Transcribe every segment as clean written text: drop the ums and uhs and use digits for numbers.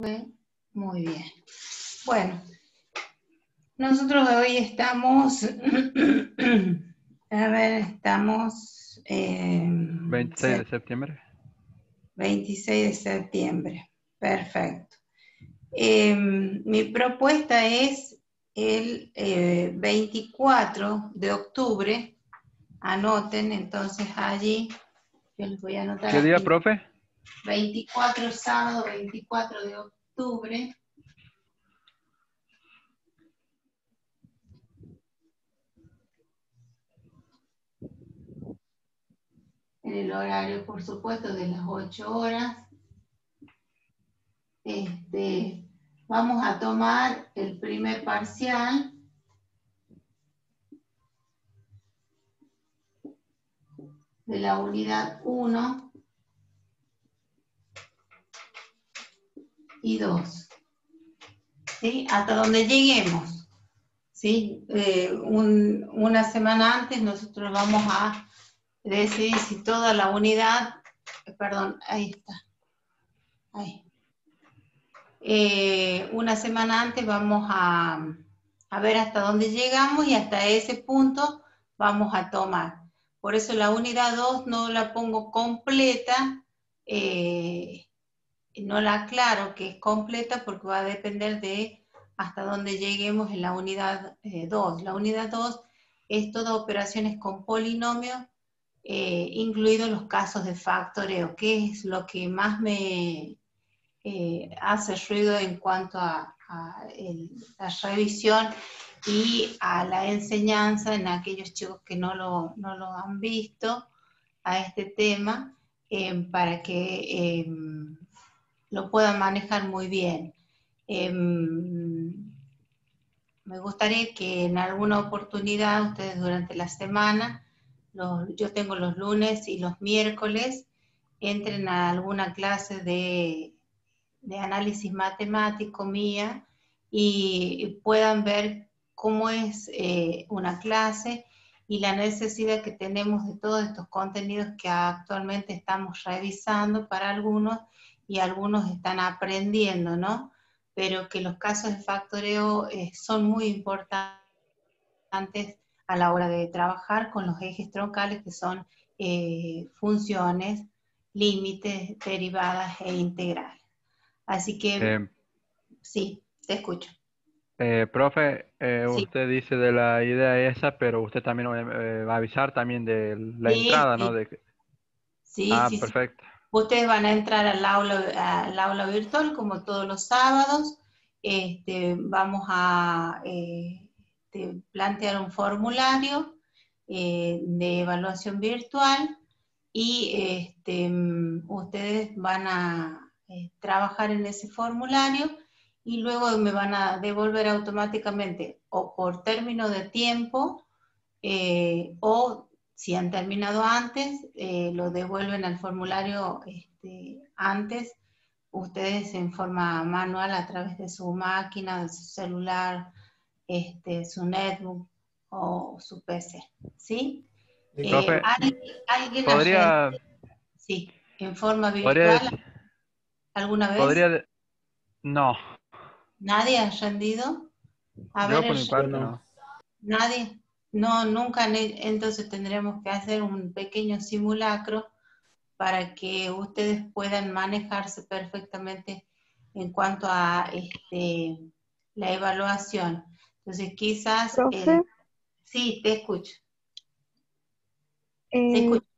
Muy bien. Bueno, nosotros hoy estamos, a ver, estamos 26 de septiembre. 26 de septiembre, perfecto. Mi propuesta es el 24 de octubre, anoten entonces allí, yo les voy a anotar ¿Qué día, aquí, profe? 24, sábado 24 de octubre, en el horario, por supuesto, de las 8 horas. Vamos a tomar el primer parcial de la unidad 1 y 2, ¿sí? Hasta donde lleguemos, ¿sí? Una semana antes nosotros vamos a decidir si toda la unidad, perdón, ahí está, ahí. Una semana antes vamos a ver hasta dónde llegamos y hasta ese punto vamos a tomar. Por eso la unidad 2 no la pongo completa, no la aclaro que es completa porque va a depender de hasta dónde lleguemos en la unidad 2. La unidad 2 es todas operaciones con polinomios, incluidos los casos de factoreo, que es lo que más me hace ruido en cuanto a la revisión y a la enseñanza en aquellos chicos que no lo han visto a este tema, para que lo puedan manejar muy bien. Me gustaría que en alguna oportunidad ustedes durante la semana, yo tengo los lunes y los miércoles, entren a alguna clase de análisis matemático mía y puedan ver cómo es una clase y la necesidad que tenemos de todos estos contenidos que actualmente estamos revisando para algunos y algunos están aprendiendo, ¿no? Pero que los casos de factoreo son muy importantes a la hora de trabajar con los ejes troncales que son funciones, límites, derivadas e integrales. Así que, sí, te escucho. Profe, Sí, usted dice de la idea esa, pero usted también va a avisar también de la sí, entrada, ¿no? sí, sí, sí, sí. Perfecto. Ustedes van a entrar al aula virtual como todos los sábados. Vamos a plantear un formulario de evaluación virtual y ustedes van a trabajar en ese formulario y luego me van a devolver automáticamente o por término de tiempo o si han terminado antes, lo devuelven al formulario antes, ustedes en forma manual a través de su máquina, de su celular, su netbook o su PC, ¿sí? Profe, ¿Alguien ha podría, sí, en forma podría, virtual alguna vez? podría, no, ¿Nadie ha rendido? A yo ver, por mi Yo parte no. no. nadie. No, nunca, entonces tendremos que hacer un pequeño simulacro para que ustedes puedan manejarse perfectamente en cuanto a la evaluación. Entonces quizás, Profe, sí, te escucho, te eh, escucho.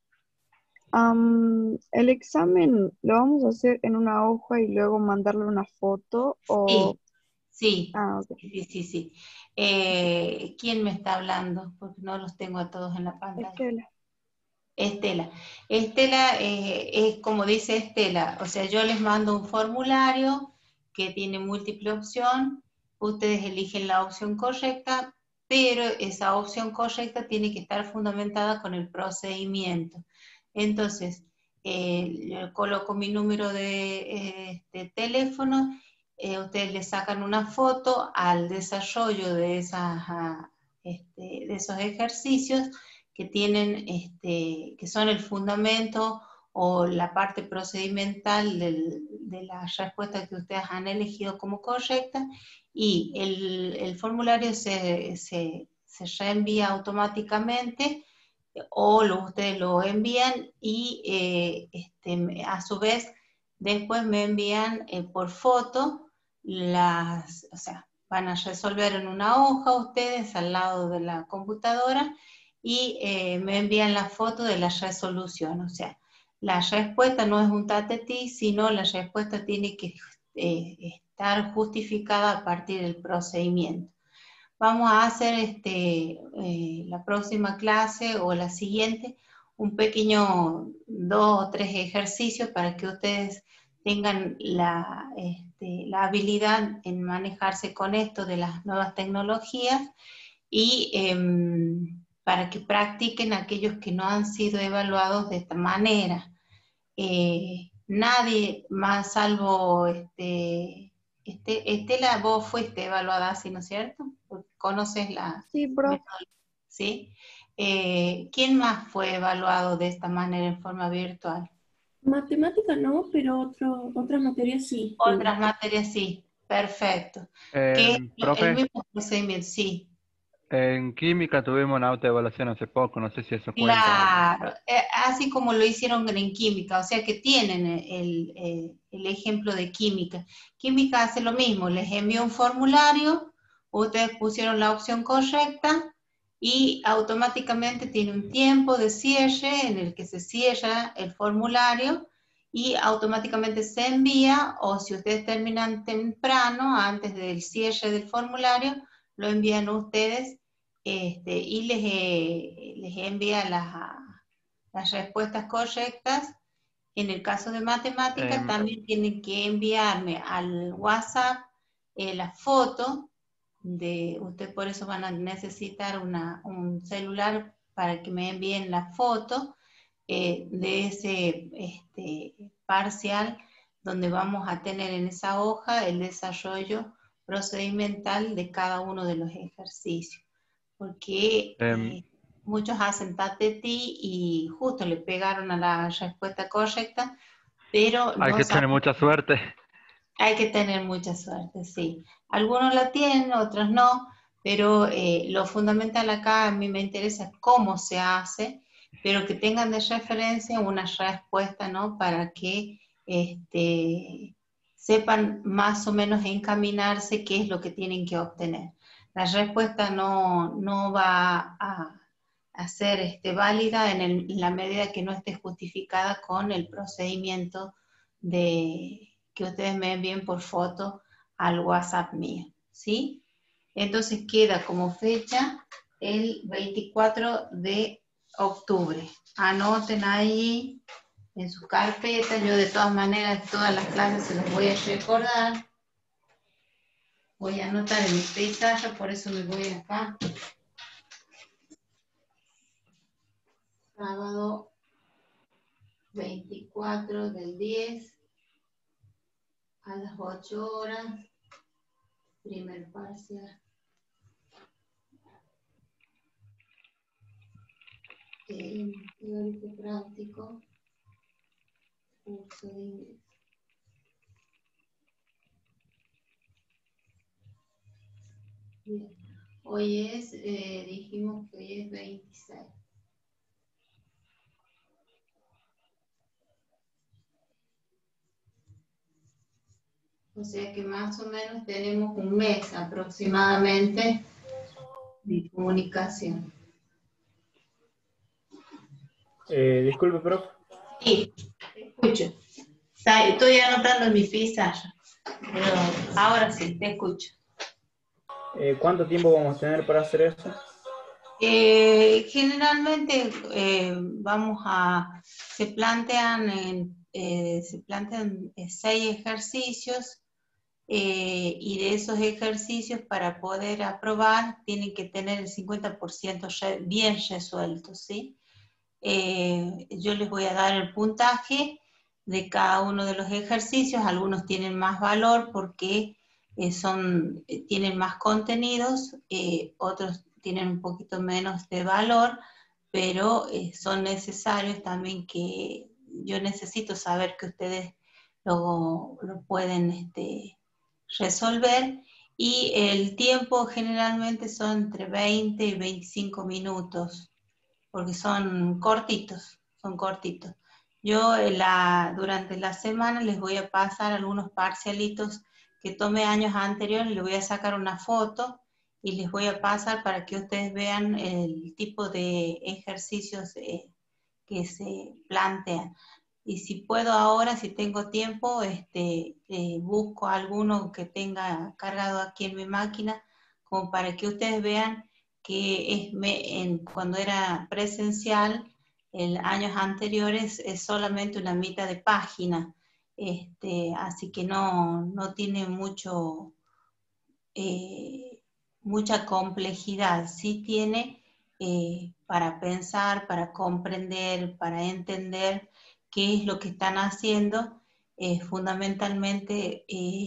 ¿el examen lo vamos a hacer en una hoja y luego mandarle una foto o... Sí, sí, Ah, ok. sí, sí, sí. ¿Quién me está hablando? Porque no los tengo a todos en la pantalla. Estela. Estela. Estela es como dice Estela, o sea, yo les mando un formulario que tiene múltiple opción, ustedes eligen la opción correcta, pero esa opción correcta tiene que estar fundamentada con el procedimiento. Entonces, yo coloco mi número de teléfono, ustedes le sacan una foto al desarrollo de esos ejercicios que tienen, que son el fundamento o la parte procedimental de la respuesta que ustedes han elegido como correcta, y el formulario se reenvía automáticamente, o ustedes lo envían y a su vez después me envían por foto o sea, van a resolver en una hoja ustedes al lado de la computadora y me envían la foto de la resolución. O sea, la respuesta no es un tatetí, sino la respuesta tiene que estar justificada a partir del procedimiento. Vamos a hacer la próxima clase o la siguiente un pequeño 2 o 3 ejercicios para que ustedes tengan la habilidad en manejarse con esto de las nuevas tecnologías y para que practiquen aquellos que no han sido evaluados de esta manera. Nadie más salvo Estela, vos fuiste evaluada así, ¿no es cierto? Porque conoces la Sí, profe. metodología, ¿sí? ¿Quién más fue evaluado de esta manera en forma virtual? Matemática no, pero otras materias sí. Otras materias sí, perfecto. ¿Qué el Profe, mismo procedimiento? Sí. en química tuvimos una autoevaluación hace poco, no sé si eso cuenta. Claro, así como lo hicieron en química, o sea que tienen el ejemplo de química. Química hace lo mismo, les envió un formulario, ustedes pusieron la opción correcta y automáticamente tiene un tiempo de cierre en el que se cierra el formulario y automáticamente se envía, o si ustedes terminan temprano, antes del cierre del formulario, lo envían ustedes y les envía las respuestas correctas. En el caso de matemáticas también tienen que enviarme al WhatsApp la foto usted, por eso van a necesitar un celular para que me envíen la foto de ese parcial, donde vamos a tener en esa hoja el desarrollo procedimental de cada uno de los ejercicios. Porque muchos hacen tatetí y justo le pegaron a la respuesta correcta, pero Hay no que tener saben. mucha suerte. Hay que tener mucha suerte, sí. Algunos la tienen, otros no, pero lo fundamental acá a mí me interesa cómo se hace, pero que tengan de referencia una respuesta, ¿no? Para que sepan más o menos encaminarse qué es lo que tienen que obtener. La respuesta no va a ser válida en la medida que no esté justificada con el procedimiento que ustedes me envíen por foto al WhatsApp mío, ¿sí? Entonces queda como fecha el 24 de octubre. Anoten ahí en sus carpetas. Yo de todas maneras todas las clases se las voy a recordar. Voy a anotar en mi pizarra, por eso me voy acá. Sábado 24 del 10 a las 8 horas. Primer parcial. Teórico práctico. Curso de inglés. Bien. Hoy es, dijimos que hoy es 26. O sea que más o menos tenemos un mes aproximadamente de comunicación. Disculpe, profe. Sí, te escucho. Estoy anotando en mi pizarra, pero ahora sí, te escucho. ¿Cuánto tiempo vamos a tener para hacer eso? Generalmente se plantean 6 ejercicios y de esos ejercicios para poder aprobar tienen que tener el 50% bien resuelto, ¿sí? Yo les voy a dar el puntaje de cada uno de los ejercicios. Algunos tienen más valor porque tienen más contenidos, otros tienen un poquito menos de valor, pero son necesarios también que yo necesito saber que ustedes lo pueden resolver, y el tiempo generalmente son entre 20 y 25 minutos, porque son cortitos, son cortitos. Yo durante la semana les voy a pasar algunos parcialitos que tomé años anteriores, les voy a sacar una foto y les voy a pasar para que ustedes vean el tipo de ejercicios que se plantean. Y si puedo ahora, si tengo tiempo, busco alguno que tenga cargado aquí en mi máquina, como para que ustedes vean que cuando era presencial, en años anteriores, es solamente una mitad de página. Así que no tiene mucha complejidad. Sí tiene para pensar, para comprender, para entender qué es lo que están haciendo, fundamentalmente,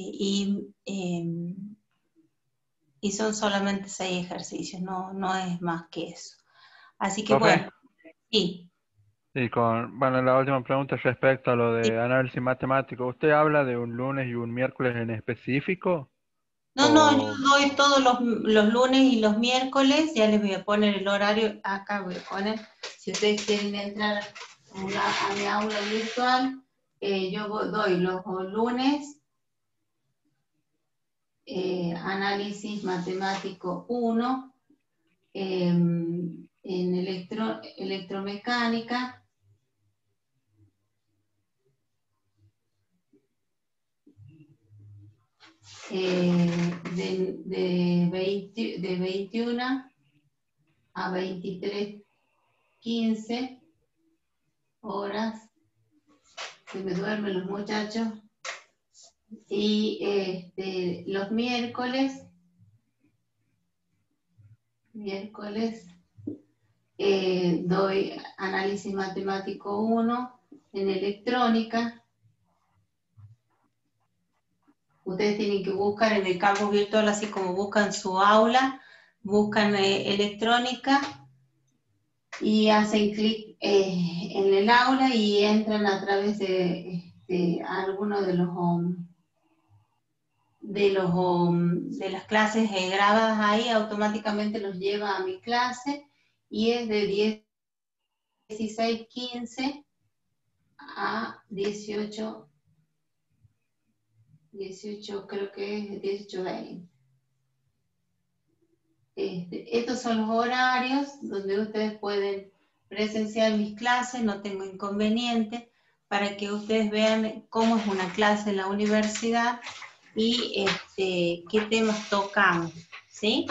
y son solamente 6 ejercicios, no es más que eso. Así que Profe, bueno, sí. y bueno, la última pregunta respecto a lo de análisis matemático. ¿Usted habla de un lunes y un miércoles en específico? No, yo O, doy todos los lunes y los miércoles, ya les voy a poner el horario, acá voy a poner, si ustedes quieren entrar a mi aula virtual, yo doy los lunes, análisis matemático 1, en electromecánica, de 21 a 23:15 horas, se me duermen los muchachos, y los miércoles doy análisis matemático 1 en electrónica. Ustedes tienen que buscar en el campus virtual, así como buscan su aula, buscan electrónica y hacen clic en el aula y entran a través de alguno de las clases grabadas ahí, automáticamente los lleva a mi clase, y es de 16:15 a 18, creo que es 18:20. Estos son los horarios donde ustedes pueden presenciar mis clases, no tengo inconveniente, para que ustedes vean cómo es una clase en la universidad y qué temas tocamos, ¿sí?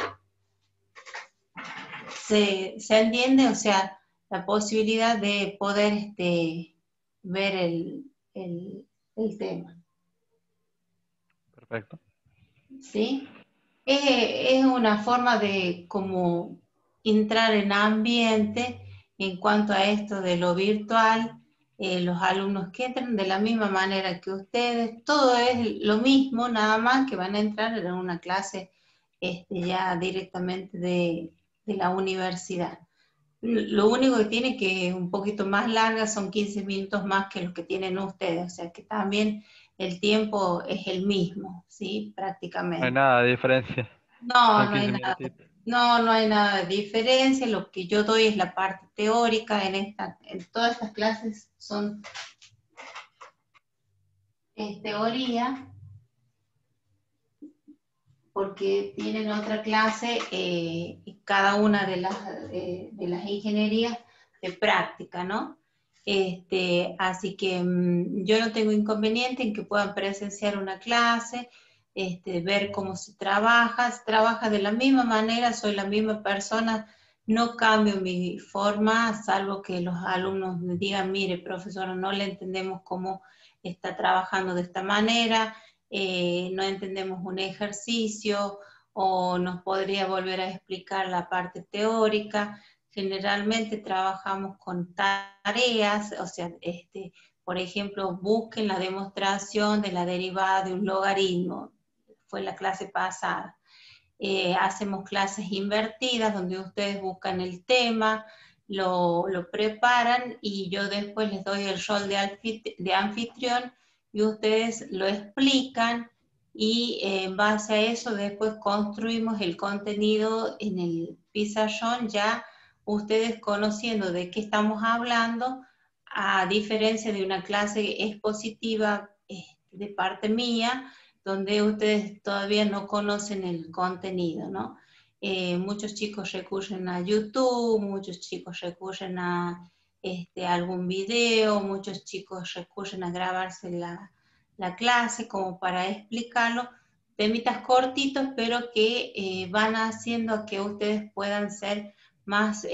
¿Se entiende? O sea, la posibilidad de poder ver el tema. perfecto. ¿Sí? Es una forma de como entrar en ambiente en cuanto a esto de lo virtual, los alumnos que entran de la misma manera que ustedes, todo es lo mismo, nada más que van a entrar en una clase ya directamente de la universidad. Lo único que tiene que es un poquito más larga, son 15 minutos más que los que tienen ustedes, o sea que también el tiempo es el mismo, ¿sí? No hay Prácticamente. nada de diferencia. No, Son no hay 15 nada. minutitos. No hay nada de diferencia. Lo que yo doy es la parte teórica. En todas estas clases es teoría, porque tienen otra clase, cada una de las ingenierías de práctica, ¿no? Así que yo no tengo inconveniente en que puedan presenciar una clase, ver cómo se trabaja de la misma manera, soy la misma persona, no cambio mi forma, salvo que los alumnos me digan, mire, profesora, no le entendemos cómo está trabajando de esta manera, no entendemos un ejercicio, o nos podría volver a explicar la parte teórica. Generalmente trabajamos con tareas, o sea, por ejemplo, busquen la demostración de la derivada de un logaritmo, fue la clase pasada. Hacemos clases invertidas donde ustedes buscan el tema, lo preparan y yo después les doy el rol de anfitrión y ustedes lo explican y en base a eso después construimos el contenido en el pizarrón, ya ustedes conociendo de qué estamos hablando, a diferencia de una clase expositiva de parte mía, donde ustedes todavía no conocen el contenido, ¿no? Muchos chicos recurren a YouTube, muchos chicos recurren a algún video, muchos chicos recurren a grabarse la clase como para explicarlo, temitas cortitos, pero que van haciendo a que ustedes puedan ser más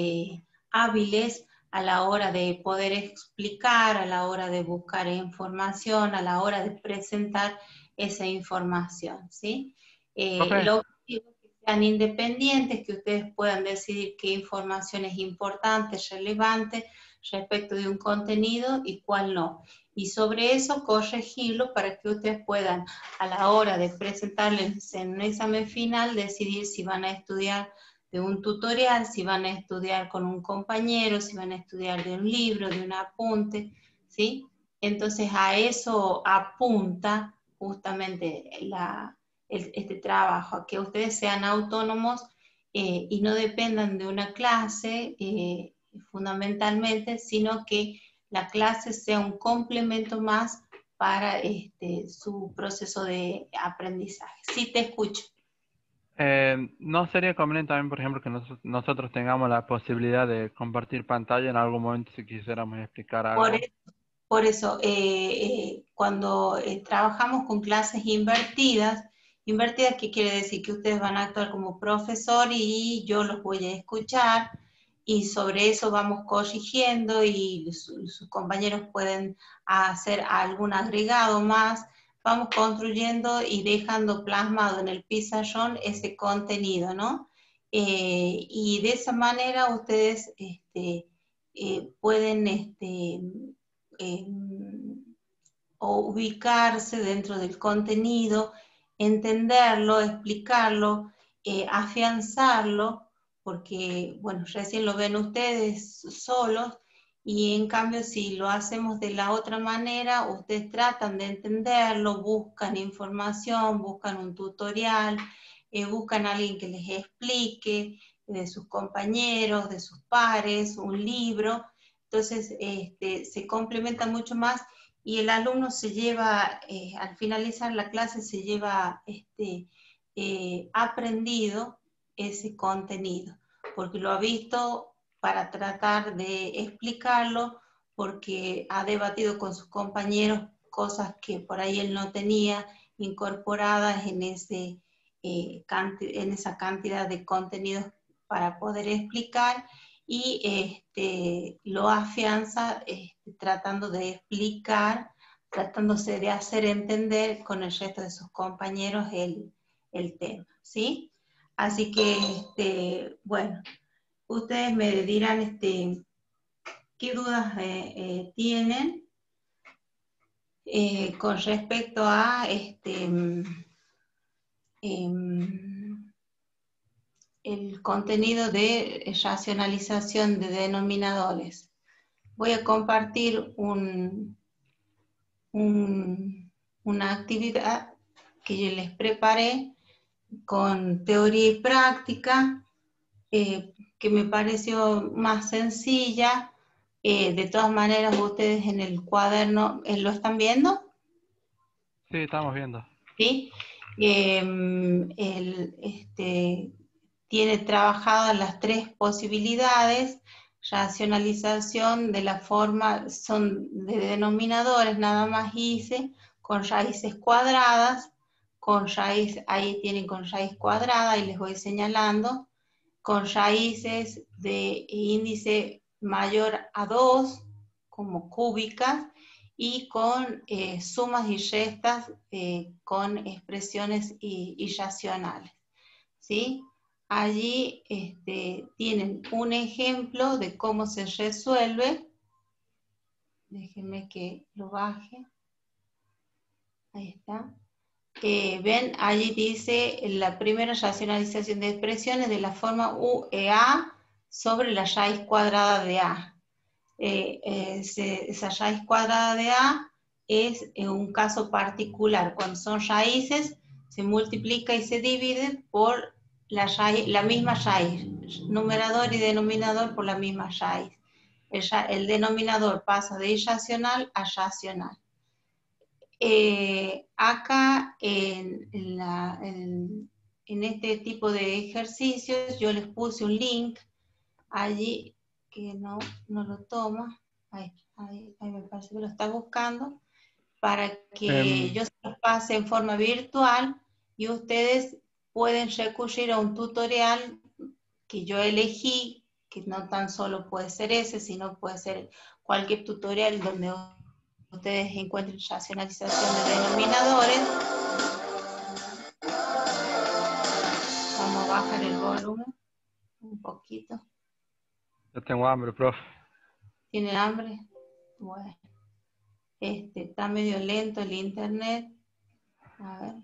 hábiles a la hora de poder explicar, a la hora de buscar información, a la hora de presentar esa información, ¿sí? Profe, Lo objetivo es que sean independientes, que ustedes puedan decidir qué información es importante, relevante respecto de un contenido y cuál no. Y sobre eso corregirlo para que ustedes puedan, a la hora de presentarles en un examen final, decidir si van a estudiar de un tutorial, si van a estudiar con un compañero, si van a estudiar de un libro, de un apunte, ¿sí? Entonces a eso apunta justamente este trabajo, a que ustedes sean autónomos y no dependan de una clase fundamentalmente, sino que la clase sea un complemento más para su proceso de aprendizaje. Sí, te escucho. ¿no sería conveniente también, por ejemplo, que nosotros tengamos la posibilidad de compartir pantalla en algún momento si quisiéramos explicar algo? Por eso, cuando trabajamos con clases invertidas, ¿qué quiere decir? Que ustedes van a actuar como profesor y yo los voy a escuchar y sobre eso vamos corrigiendo y sus compañeros pueden hacer algún agregado más, vamos construyendo y dejando plasmado en el pizarrón ese contenido, ¿no? Y de esa manera ustedes pueden o ubicarse dentro del contenido, entenderlo, explicarlo, afianzarlo, porque, bueno, recién lo ven ustedes solos, y en cambio si lo hacemos de la otra manera, ustedes tratan de entenderlo, buscan información, buscan un tutorial, buscan a alguien que les explique, de sus compañeros, de sus pares, un libro. Entonces se complementa mucho más y el alumno se lleva, al finalizar la clase, se lleva aprendido ese contenido, porque lo ha visto para tratar de explicarlo, porque ha debatido con sus compañeros cosas que por ahí él no tenía incorporadas en esa cantidad de contenidos para poder explicar, y lo afianza tratando de explicar, tratándose de hacer entender con el resto de sus compañeros el tema, ¿sí? Así que, bueno, ustedes me dirán qué dudas tienen con respecto a el contenido de racionalización de denominadores. Voy a compartir una actividad que yo les preparé con teoría y práctica, que me pareció más sencilla. De todas maneras, ustedes en el cuaderno, ¿lo están viendo? Sí, estamos viendo. ¿Sí? Tiene trabajadas las tres posibilidades: racionalización de la forma, son de denominadores, nada más hice, con raíces cuadradas, con raíz, ahí tienen con raíz cuadrada y les voy señalando, con raíces de índice mayor a 2, como cúbicas, y con sumas y restas con expresiones irracionales, ¿sí? Allí tienen un ejemplo de cómo se resuelve. Déjenme que lo baje. Ahí está. Ven, allí dice la primera racionalización de expresiones de la forma UEA sobre la raíz cuadrada de A. Esa raíz cuadrada de A es un caso particular. Cuando son raíces, se multiplica y se divide por la misma raíz, numerador y denominador por la misma raíz. El denominador pasa de irracional a racional. Acá en este tipo de ejercicios yo les puse un link allí que no lo toma. Ahí me parece que lo está buscando, para que yo se los pase en forma virtual y ustedes pueden recurrir a un tutorial que yo elegí, que no tan solo puede ser ese, sino puede ser cualquier tutorial donde ustedes encuentren racionalización de denominadores. Vamos a bajar el volumen un poquito. Yo tengo hambre, profe. ¿Tienen hambre? Bueno. Está medio lento el internet. A ver.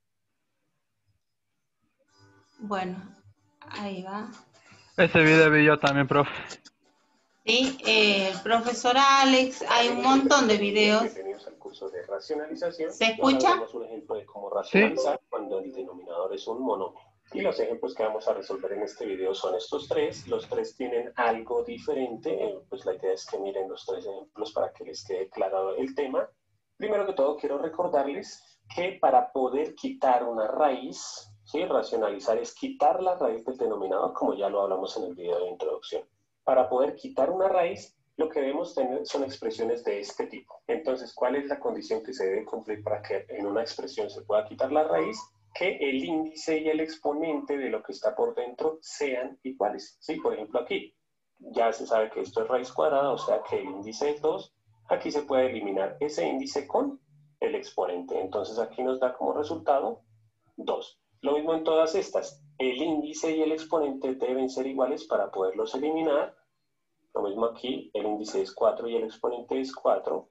Bueno, ahí va. Ese video vi yo también, profe. Sí, el profesor Alex, hay un montón de videos. Bienvenidos al curso de racionalización. ¿Se escucha? Ahora vemos un ejemplo de cómo racionalizar cuando el denominador es un monomio. Y los ejemplos que vamos a resolver en este video son estos tres. Los tres tienen algo diferente. Pues la idea es que miren los tres ejemplos para que les quede claro el tema. Primero que todo, quiero recordarles que para poder quitar una raíz, ¿sí? Racionalizar es quitar la raíz del denominador, como ya lo hablamos en el video de introducción. Para poder quitar una raíz, lo que debemos tener son expresiones de este tipo. Entonces, ¿cuál es la condición que se debe cumplir para que en una expresión se pueda quitar la raíz? Que el índice y el exponente de lo que está por dentro sean iguales. ¿Sí? Por ejemplo, aquí ya se sabe que esto es raíz cuadrada, o sea que el índice es 2. Aquí se puede eliminar ese índice con el exponente. Entonces, aquí nos da como resultado 2. Lo mismo en todas estas. El índice y el exponente deben ser iguales para poderlos eliminar. Lo mismo aquí, el índice es 4 y el exponente es 4.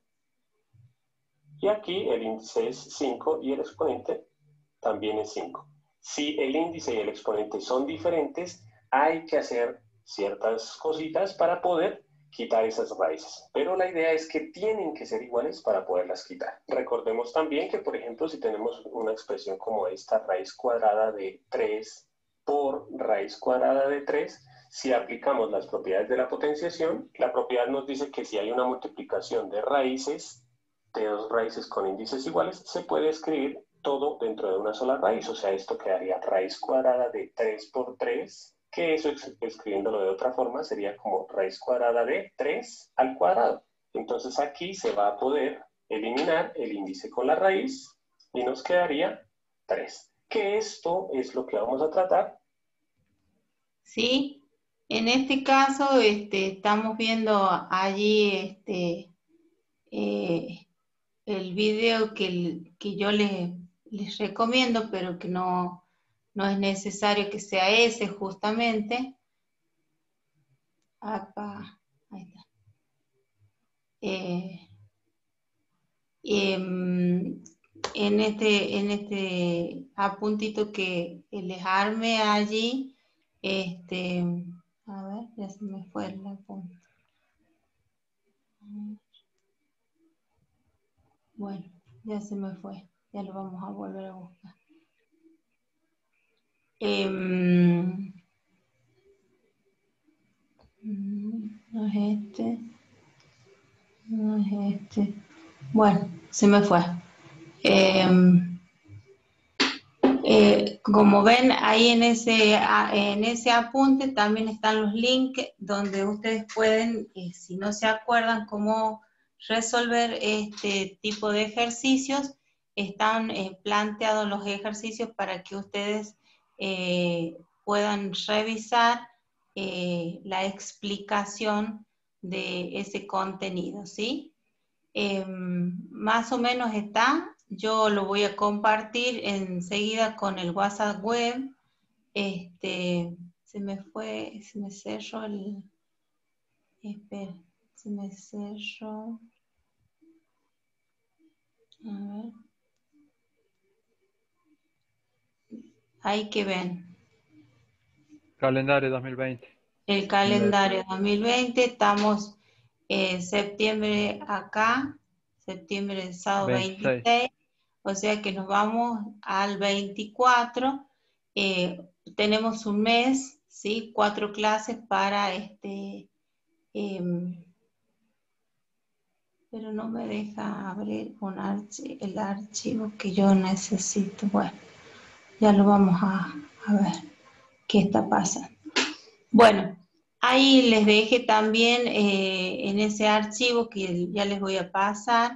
Y aquí el índice es 5 y el exponente también es 5. Si el índice y el exponente son diferentes, hay que hacer ciertas cositas para poder quitar esas raíces. Pero la idea es que tienen que ser iguales para poderlas quitar. Recordemos también que, por ejemplo, si tenemos una expresión como esta, raíz cuadrada de 3 por raíz cuadrada de 3, si aplicamos las propiedades de la potenciación, la propiedad nos dice que si hay una multiplicación de raíces, de dos raíces con índices iguales, se puede escribir todo dentro de una sola raíz. O sea, esto quedaría raíz cuadrada de 3 por 3, que eso escribiéndolo de otra forma sería como raíz cuadrada de 3 al cuadrado. Entonces aquí se va a poder eliminar el índice con la raíz y nos quedaría 3. Que esto es lo que vamos a tratar. Sí, en este caso estamos viendo allí el video que yo les recomiendo, pero que no es necesario que sea ese justamente. Acá, ahí está. En este apuntito que les arme allí, a ver, ya se me fue el apunte. Bueno, ya se me fue, ya lo vamos a volver a buscar. No es este, no es este. Bueno, se me fue. Como ven, ahí en ese apunte también están los links donde ustedes pueden, si no se acuerdan cómo resolver este tipo de ejercicios, están planteados los ejercicios para que ustedes puedan revisar la explicación de ese contenido, ¿sí? Más o menos está. Yo lo voy a compartir enseguida con el WhatsApp web. Se me cerró espera, se me cerró. A ver. Ahí que ven. Calendario 2020. el calendario 2020, estamos en septiembre acá, septiembre sábado 26. 26, o sea que nos vamos al 24, tenemos un mes, ¿sí? 4 clases para pero no me deja abrir el archivo que yo necesito. Bueno, ya lo vamos a ver qué está pasando. Bueno, ahí les dejé también en ese archivo que ya les voy a pasar,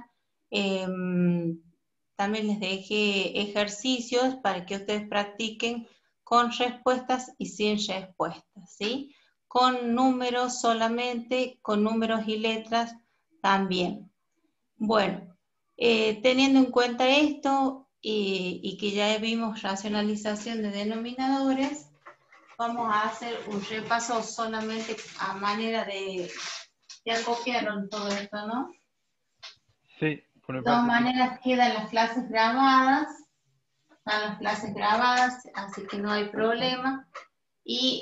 también les dejé ejercicios para que ustedes practiquen con respuestas y sin respuestas, ¿sí? Con números solamente, con números y letras también. Bueno, teniendo en cuenta esto y que ya vimos racionalización de denominadores, vamos a hacer un repaso solamente a manera de... Ya copiaron todo esto, ¿no? Sí, por mi De todas parte sí. maneras quedan las clases grabadas, están las clases grabadas, así que no hay problema. Y,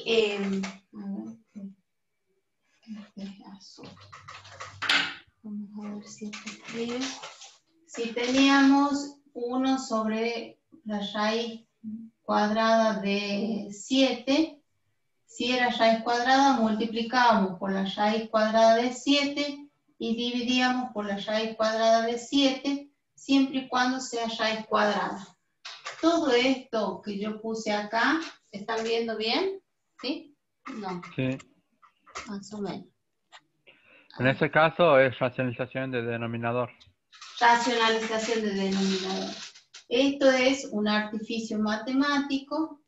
azul. Vamos a ver si esto escribe. Si teníamos 1 sobre la raíz cuadrada de 7, si era raíz cuadrada, multiplicábamos por la raíz cuadrada de 7 y dividíamos por la raíz cuadrada de 7, siempre y cuando sea raíz cuadrada. Todo esto que yo puse acá, ¿están viendo bien? ¿Sí? No, Sí. más o menos. En este caso es racionalización de denominador. Racionalización de denominador. Esto es un artificio matemático.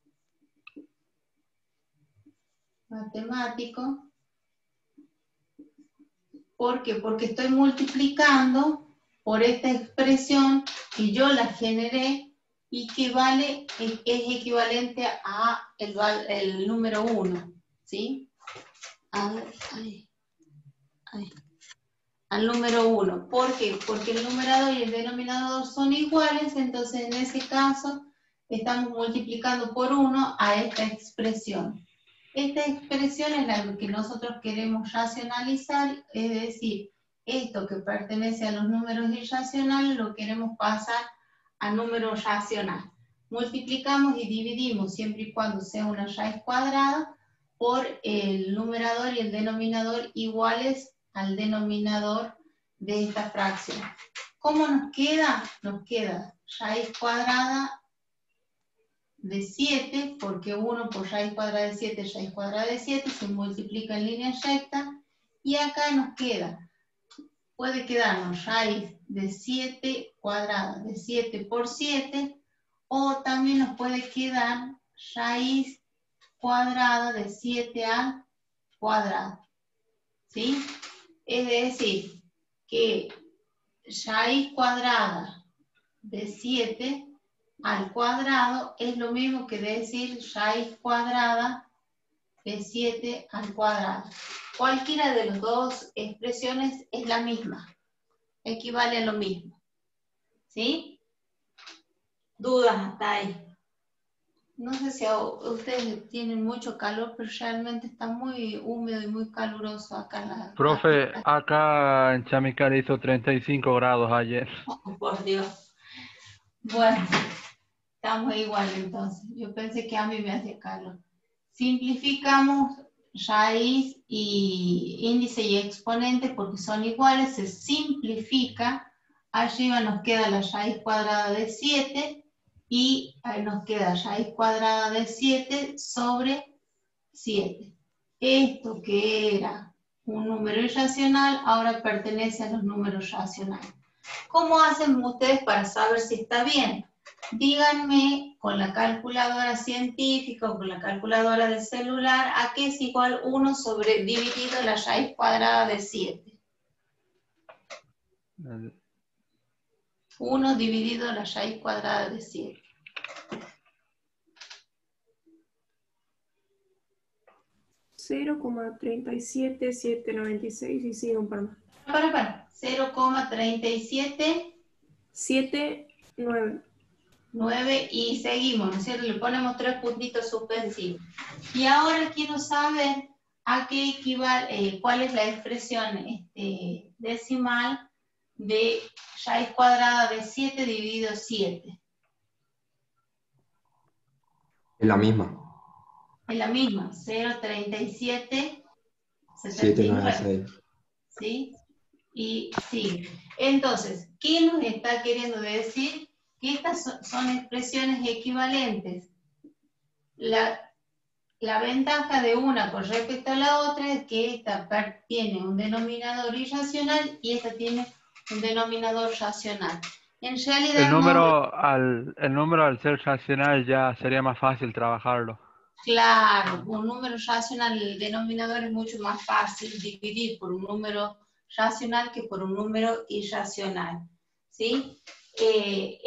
¿Por qué? Porque estoy multiplicando por esta expresión que yo la generé y que vale, es equivalente a el número 1, ¿sí? A ver, al número 1. ¿Por qué? Porque el numerador y el denominador son iguales, entonces en ese caso estamos multiplicando por 1 a esta expresión. Esta expresión es la que nosotros queremos racionalizar, es decir, esto que pertenece a los números irracionales lo queremos pasar a número racional. Multiplicamos y dividimos siempre y cuando sea una raíz cuadrada por el numerador y el denominador iguales al denominador de esta fracción. ¿Cómo nos queda? Nos queda raíz cuadrada de 7, porque 1 por raíz cuadrada de 7 es raíz cuadrada de 7, se multiplica en línea recta, y acá nos queda, puede quedarnos raíz de 7 cuadrada de 7 por 7, o también nos puede quedar raíz cuadrada de 7 al cuadrado, ¿sí? Es decir, que raíz cuadrada de 7 al cuadrado es lo mismo que decir raíz cuadrada de 7 al cuadrado. Cualquiera de las dos expresiones es la misma, equivale a lo mismo, ¿sí? ¿Dudas hasta ahí? No sé si ustedes tienen mucho calor, pero realmente está muy húmedo y muy caluroso acá. Profe, acá en Chamical hizo 35 grados ayer. Oh, por Dios. Bueno, estamos igual entonces. Yo pensé que a mí me hacía calor. Simplificamos raíz y índice y exponente porque son iguales, se simplifica. Arriba nos queda la raíz cuadrada de 7 y ahí nos queda raíz cuadrada de 7 sobre 7. Esto que era un número irracional ahora pertenece a los números racionales. ¿Cómo hacen ustedes para saber si está bien? Díganme con la calculadora científica o con la calculadora del celular a qué es igual 1 sobre dividido la raíz cuadrada de 7. 1 dividido la raíz cuadrada de 7. $0,37796 y sigue un par más. Para. 0,37 79. 9 y seguimos, ¿no es cierto? Le ponemos 3 puntitos suspensivos. Y ahora quiero saber ¿A qué equivale? ¿Cuál es la expresión decimal de raíz cuadrada de 7 dividido 7? Es la misma. Es la misma, 0,3779. 796. ¿Sí? Y sigue. Entonces, ¿qué nos está queriendo decir? Que estas son expresiones equivalentes. La ventaja de una con respecto a la otra es que esta tiene un denominador irracional y esta tiene un denominador racional. En realidad El número al ser racional ya sería más fácil trabajarlo. claro, un número racional, el denominador es mucho más fácil dividir por un número racional que por un número irracional, ¿sí? De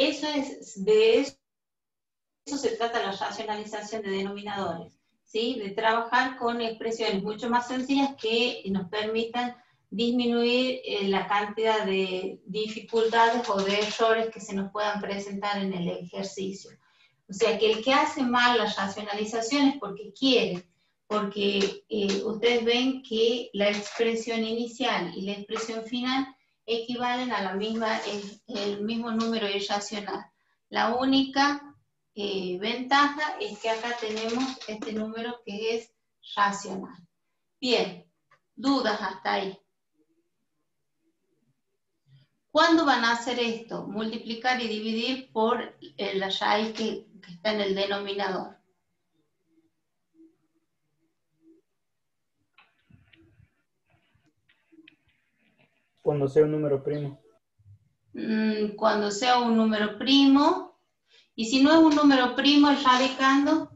eso se trata la racionalización de denominadores, ¿sí? De trabajar con expresiones mucho más sencillas que nos permitan disminuir la cantidad de dificultades o de errores que se nos puedan presentar en el ejercicio. O sea, que el que hace mal la racionalización es porque quiere, porque ustedes ven que la expresión inicial y la expresión final equivalen a la misma, el mismo número irracional. La única ventaja es que acá tenemos este número que es racional. Bien, dudas hasta ahí. ¿Cuándo van a hacer esto? Multiplicar y dividir por la raíz que está en el denominador. Cuando sea un número primo. Cuando sea un número primo. Y si no es un número primo, el radicando.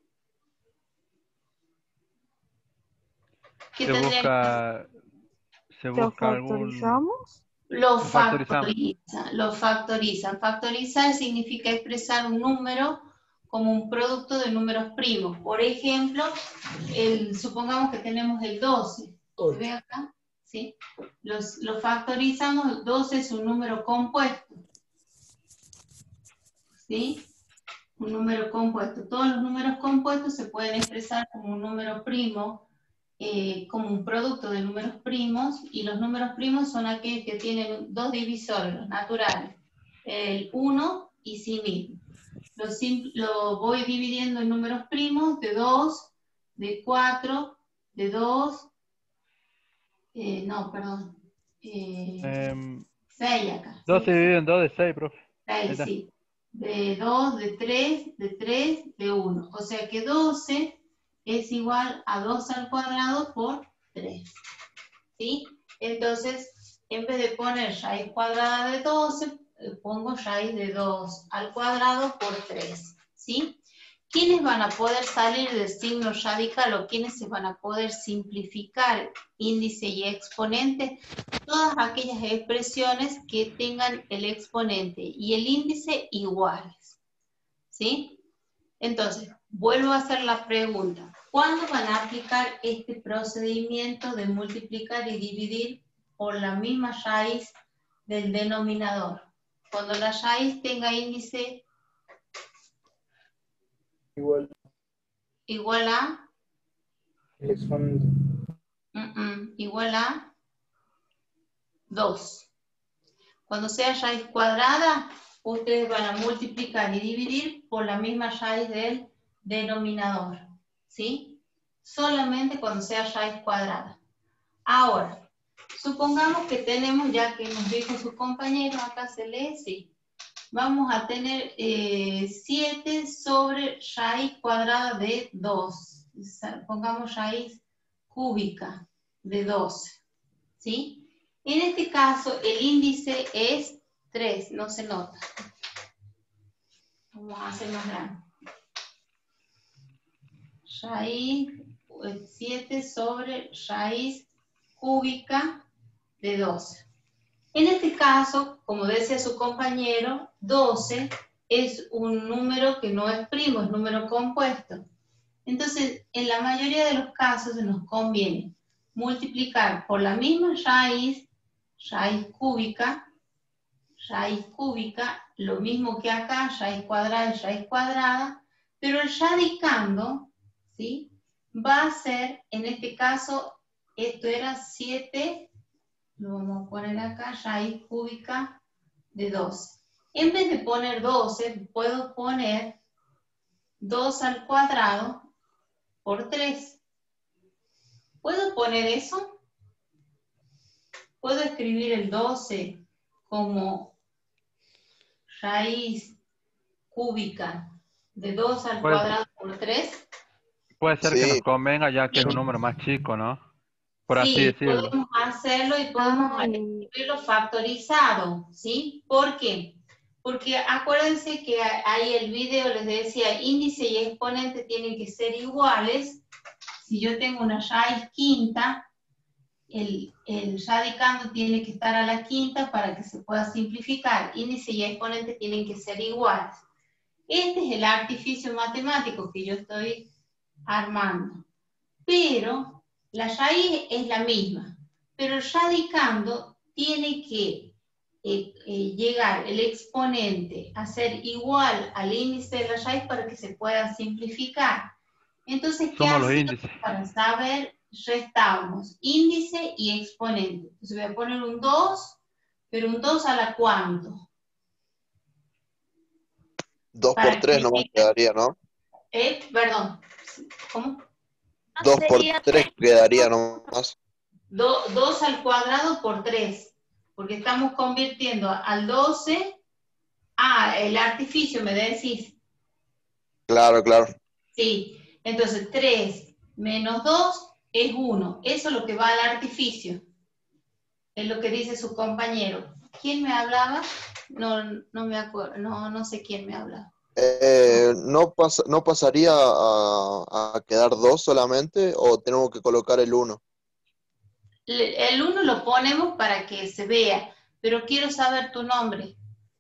¿Qué tendría? Se ¿Lo busca algún... factorizamos? Lo factorizan. Factorizar significa expresar un número como un producto de números primos. Por ejemplo, supongamos que tenemos el 12. ¿Se ve acá? ¿Sí? Lo factorizamos, 12 es un número compuesto. ¿Sí? Un número compuesto. Todos los números compuestos se pueden expresar como un número primo, como un producto de números primos, y los números primos son aquellos que tienen dos divisores, los naturales, el 1 y sí mismo. Lo voy dividiendo en números primos de 2, de 4, de 2, 6 acá. 12 dividido en 2 de 6, profe. 6, sí. De 2, de 3, de 3, de 1. O sea que 12 es igual a 2 al cuadrado por 3. ¿Sí? Entonces, en vez de poner raíz cuadrada de 12, pongo raíz de 2 al cuadrado por 3. ¿Sí? ¿Quiénes van a poder salir del signo radical o quiénes se van a poder simplificar índice y exponente? Todas aquellas expresiones que tengan el exponente y el índice iguales. ¿Sí? Entonces, vuelvo a hacer la pregunta. ¿Cuándo van a aplicar este procedimiento de multiplicar y dividir por la misma raíz del denominador? Cuando la raíz tenga índice igual a el exponente. Igual a 2. Cuando sea raíz cuadrada, ustedes van a multiplicar y dividir por la misma raíz del denominador. ¿Sí? Solamente cuando sea raíz cuadrada. Ahora, supongamos que tenemos, ya que nos dijo su compañero, acá se lee, sí. Vamos a tener 7 sobre raíz cuadrada de 2. Pongamos raíz cúbica de 12. ¿Sí? En este caso, el índice es 3, no se nota. Vamos a hacer más grande. Raíz 7 sobre raíz cúbica de 12. En este caso, como decía su compañero, 12 es un número que no es primo, es número compuesto. Entonces, en la mayoría de los casos nos conviene multiplicar por la misma raíz cúbica, lo mismo que acá, raíz cuadrada y raíz cuadrada, pero el radicando, ¿sí? va a ser, en este caso, esto era 7, lo vamos a poner acá, raíz cúbica de 12. En vez de poner 12, puedo poner 2 al cuadrado por 3. ¿Puedo poner eso? ¿Puedo escribir el 12 como raíz cúbica de 2 al cuadrado por 3? Puede ser que Sí. nos convenga ya que es un número más chico, ¿no? Por así Sí, decirlo. podemos hacerlo y podemos escribirlo factorizado, ¿sí? ¿Por qué? Porque acuérdense que ahí el video les decía, índice y exponente tienen que ser iguales. Si yo tengo una raíz quinta, el radicando tiene que estar a la quinta para que se pueda simplificar. Índice y exponente tienen que ser iguales. Este es el artificio matemático que yo estoy armando. Pero la raíz es la misma. Pero el radicando tiene que llegar el exponente a ser igual al índice de la raíz para que se pueda simplificar. Entonces, ¿qué Somos los hacemos índices. para saber? Restamos índice y exponente. Entonces voy a poner un 2, pero un 2 a la ¿cuánto? 2 Para por 3 que nomás llegue- quedaría, ¿no? Perdón, ¿cómo? 2 por 3 quedaría nomás. 2 al cuadrado por 3, porque estamos convirtiendo al 12 a el artificio, me decís. Claro, claro. Sí, entonces 3 menos 2 es 1. Eso es lo que va al artificio. Es lo que dice su compañero. ¿Quién me hablaba? No me acuerdo, no sé quién me hablaba. ¿No pasaría a quedar 2 solamente o tenemos que colocar el 1? El 1 lo ponemos para que se vea, pero quiero saber tu nombre.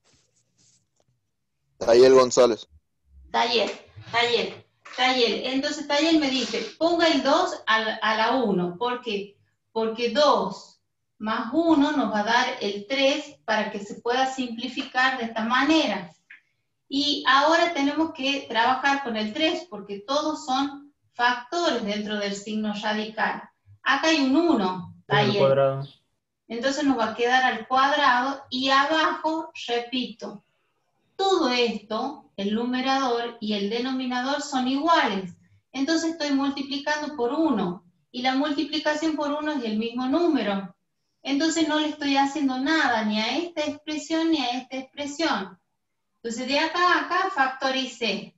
Tayel González. Taller. Entonces Taller me dice, ponga el 2 a la 1. ¿Por qué? Porque 2 más 1 nos va a dar el 3 para que se pueda simplificar de esta manera. Y ahora tenemos que trabajar con el 3 porque todos son factores dentro del signo radical. Acá hay un 1, Al Taller. cuadrado. Entonces nos va a quedar al cuadrado y abajo, repito, todo esto, el numerador y el denominador son iguales. Entonces estoy multiplicando por 1 y la multiplicación por 1 es el mismo número. Entonces no le estoy haciendo nada ni a esta expresión ni a esta expresión. Entonces de acá a acá factoricé.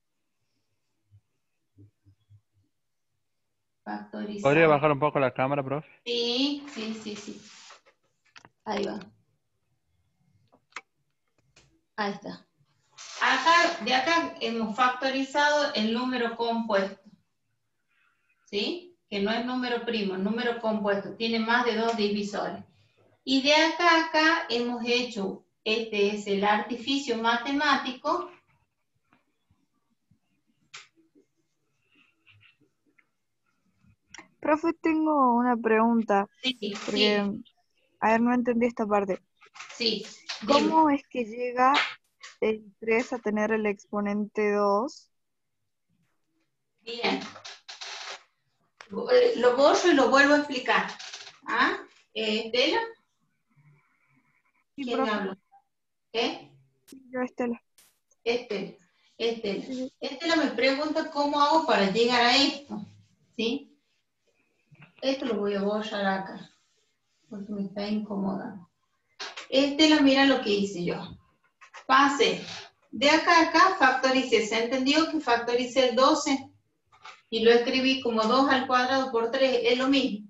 Factorizar. ¿Podría bajar un poco la cámara, profe? Sí. Ahí va. Ahí está. De acá hemos factorizado el número compuesto. ¿Sí? Que no es número primo, es número compuesto. Tiene más de 2 divisores. Y de acá a acá hemos hecho, este es el artificio matemático. Profe, tengo una pregunta, Sí, porque, a ver, no entendí esta parte. sí. ¿Cómo es que llega el 3 a tener el exponente 2? Bien. Lo borro y lo vuelvo a explicar. ¿Ah? ¿Estela? Sí, ¿Quién profe. habla? ¿Qué? Yo, Estela. Estela. Sí. Estela me pregunta cómo hago para llegar a esto. ¿Sí? Esto lo voy a borrar acá, porque me está incomodando. Estela, mira lo que hice yo. Pasé. De acá a acá factoricé. ¿Se entendió que factoricé el 12? Y lo escribí como 2 al cuadrado por 3. Es lo mismo.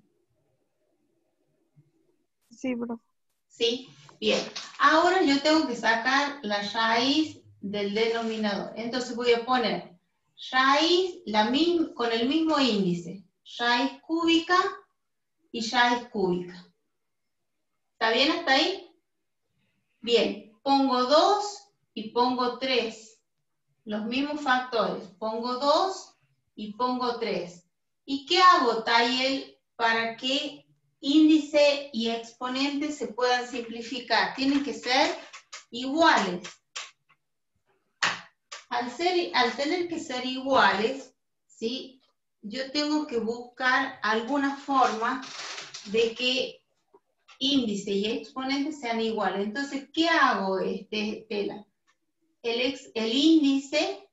Sí, profe. ¿Sí? Bien. Ahora yo tengo que sacar la raíz del denominador. Entonces voy a poner raíz con el mismo índice. Raíz cúbica y raíz cúbica. ¿Está bien hasta ahí? Bien. Pongo 2 y pongo 3. Los mismos factores. Pongo 2 y pongo 3. ¿Y qué hago, Tayel, para que índice y exponente se puedan simplificar? Tienen que ser iguales. Al tener que ser iguales, ¿sí? yo tengo que buscar alguna forma de que índice y exponente sean iguales. Entonces, ¿qué hago, Estela? El índice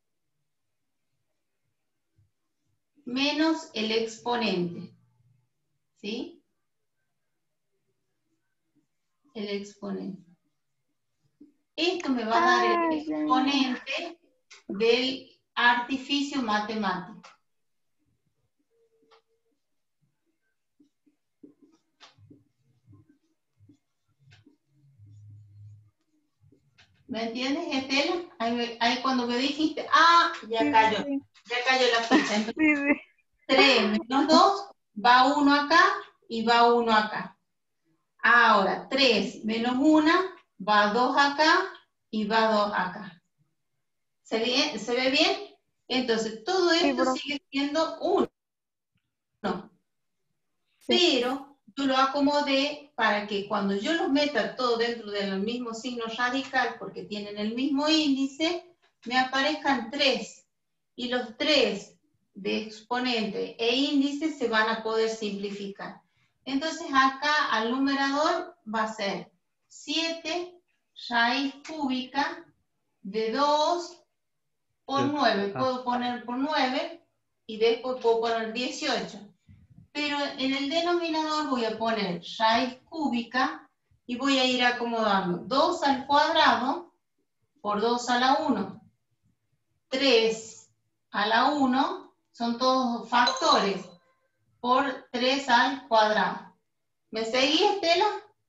menos el exponente, ¿sí? El exponente. Esto me va a dar el exponente del artificio matemático. ¿Me entiendes, Estela? Ahí cuando me dijiste, ya cayó la ficha. Entonces, 3 menos 2, va 1 acá y va 1 acá. Ahora, 3 menos 1, va 2 acá y va 2 acá. ¿Se ve bien? Entonces, todo esto sigue siendo 1. Pero yo lo acomodé para que cuando yo los meta todo dentro del mismo signo radical, porque tienen el mismo índice, me aparezcan 3. Y los 3 de exponente e índice se van a poder simplificar. Entonces acá al numerador va a ser 7 raíz cúbica de 2 por 9. Puedo poner por 9 y después puedo poner 18. Pero en el denominador voy a poner raíz cúbica y voy a ir acomodando 2 al cuadrado por 2 a la 1. 3 a la 1 son todos factores por 3 al cuadrado. ¿Me seguí, Estela?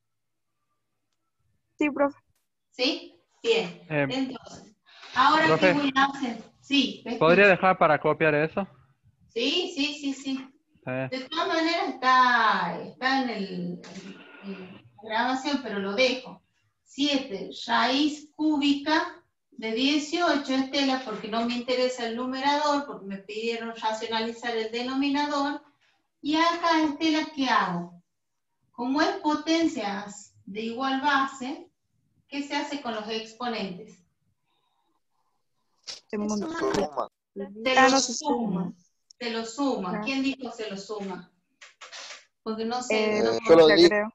Sí, profe. ¿Sí? Bien. Entonces, ahora profe, ¿qué voy a hacer? Sí. ¿podría dejar para copiar eso? Sí. De todas maneras está en la grabación, pero lo dejo. 7 raíz cúbica de 18, Estela, porque no me interesa el numerador, porque me pidieron racionalizar el denominador. Y acá, Estela, ¿qué hago? Como es potencias de igual base, ¿qué se hace con los exponentes? Se suma. Se lo suma. Claro. ¿Quién dijo se lo suma? Porque no sé. Yo lo dije. Creo.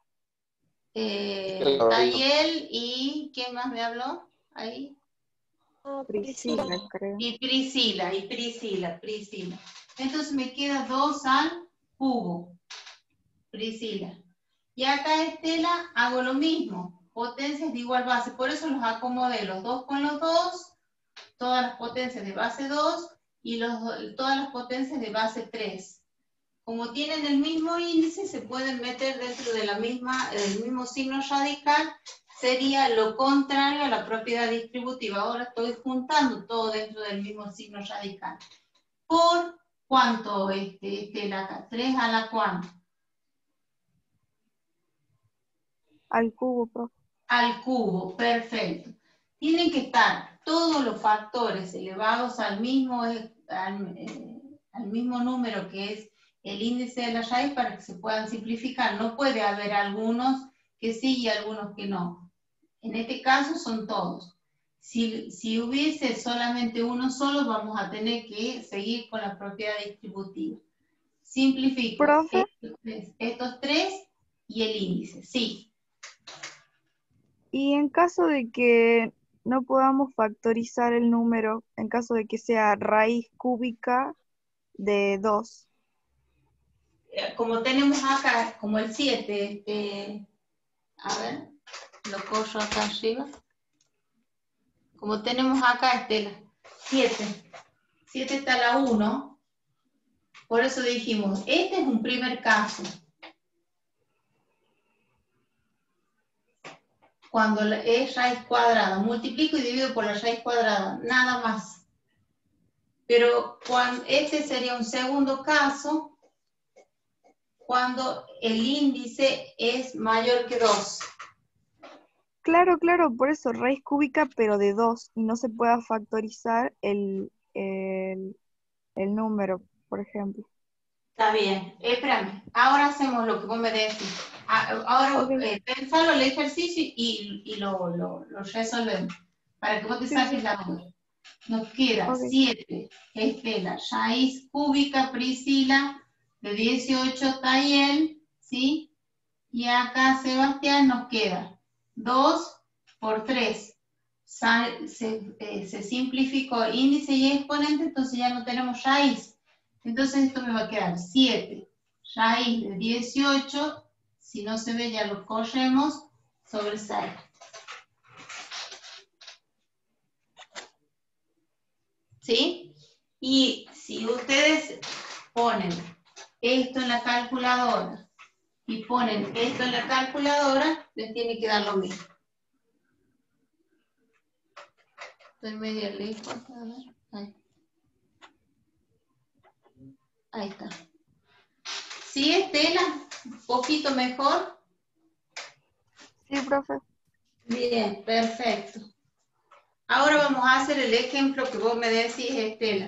Tayel y ¿quién más me habló? Ahí. Priscila, creo. Y Priscila. Entonces me queda 2 al cubo. Priscila. Y acá, Estela, hago lo mismo. Potencias de igual base. Por eso los acomodé los 2 con los 2. Todas las potencias de base 2 y todas las potencias de base 3. Como tienen el mismo índice, se pueden meter dentro de del mismo signo radical, sería lo contrario a la propiedad distributiva. Ahora estoy juntando todo dentro del mismo signo radical. ¿Por cuánto, Estela? 3 a la cuánto? Al cubo, profe. Al cubo, perfecto. Tienen que estar todos los factores elevados al mismo número que es el índice de la raíz para que se puedan simplificar. No puede haber algunos que sí y algunos que no. En este caso son todos. Si hubiese solamente uno solo, vamos a tener que seguir con la propiedad distributiva. Simplifico. ¿Profe? Estos 3 y el índice. Sí. Y en caso de que no podamos factorizar el número, en caso de que sea raíz cúbica de 2. Como tenemos acá, como el 7, a ver, lo corro acá arriba. Como tenemos acá, Estela, 7 está a la 1, por eso dijimos, este es un primer caso. Cuando es raíz cuadrada, multiplico y divido por la raíz cuadrada, nada más. Pero este sería un segundo caso, cuando el índice es mayor que 2. Claro, por eso, raíz cúbica, pero de 2, y no se pueda factorizar el número, por ejemplo. Está bien, espérame, ahora hacemos lo que vos me decís. Ahora Okay. pensalo el ejercicio y lo resolvemos, para que vos te saques la duda. Nos queda Ok. 7, Estela, raíz cúbica, Priscila, de 18, Tayel, ¿sí? Y acá, Sebastián, nos queda 2 por 3. Se simplificó índice y exponente, entonces ya no tenemos raíz. Entonces esto me va a quedar 7, raíz de 18, si no se ve ya lo corremos, sobre 6. ¿Sí? Y si ustedes ponen esto en la calculadora y ponen esto en la calculadora, les tiene que dar lo mismo. Estoy medio lejos. A ver. Ahí está. ¿Sí, Estela? ¿Un poquito mejor? Sí, profe. Bien, perfecto. Ahora vamos a hacer el ejemplo que vos me decís, Estela.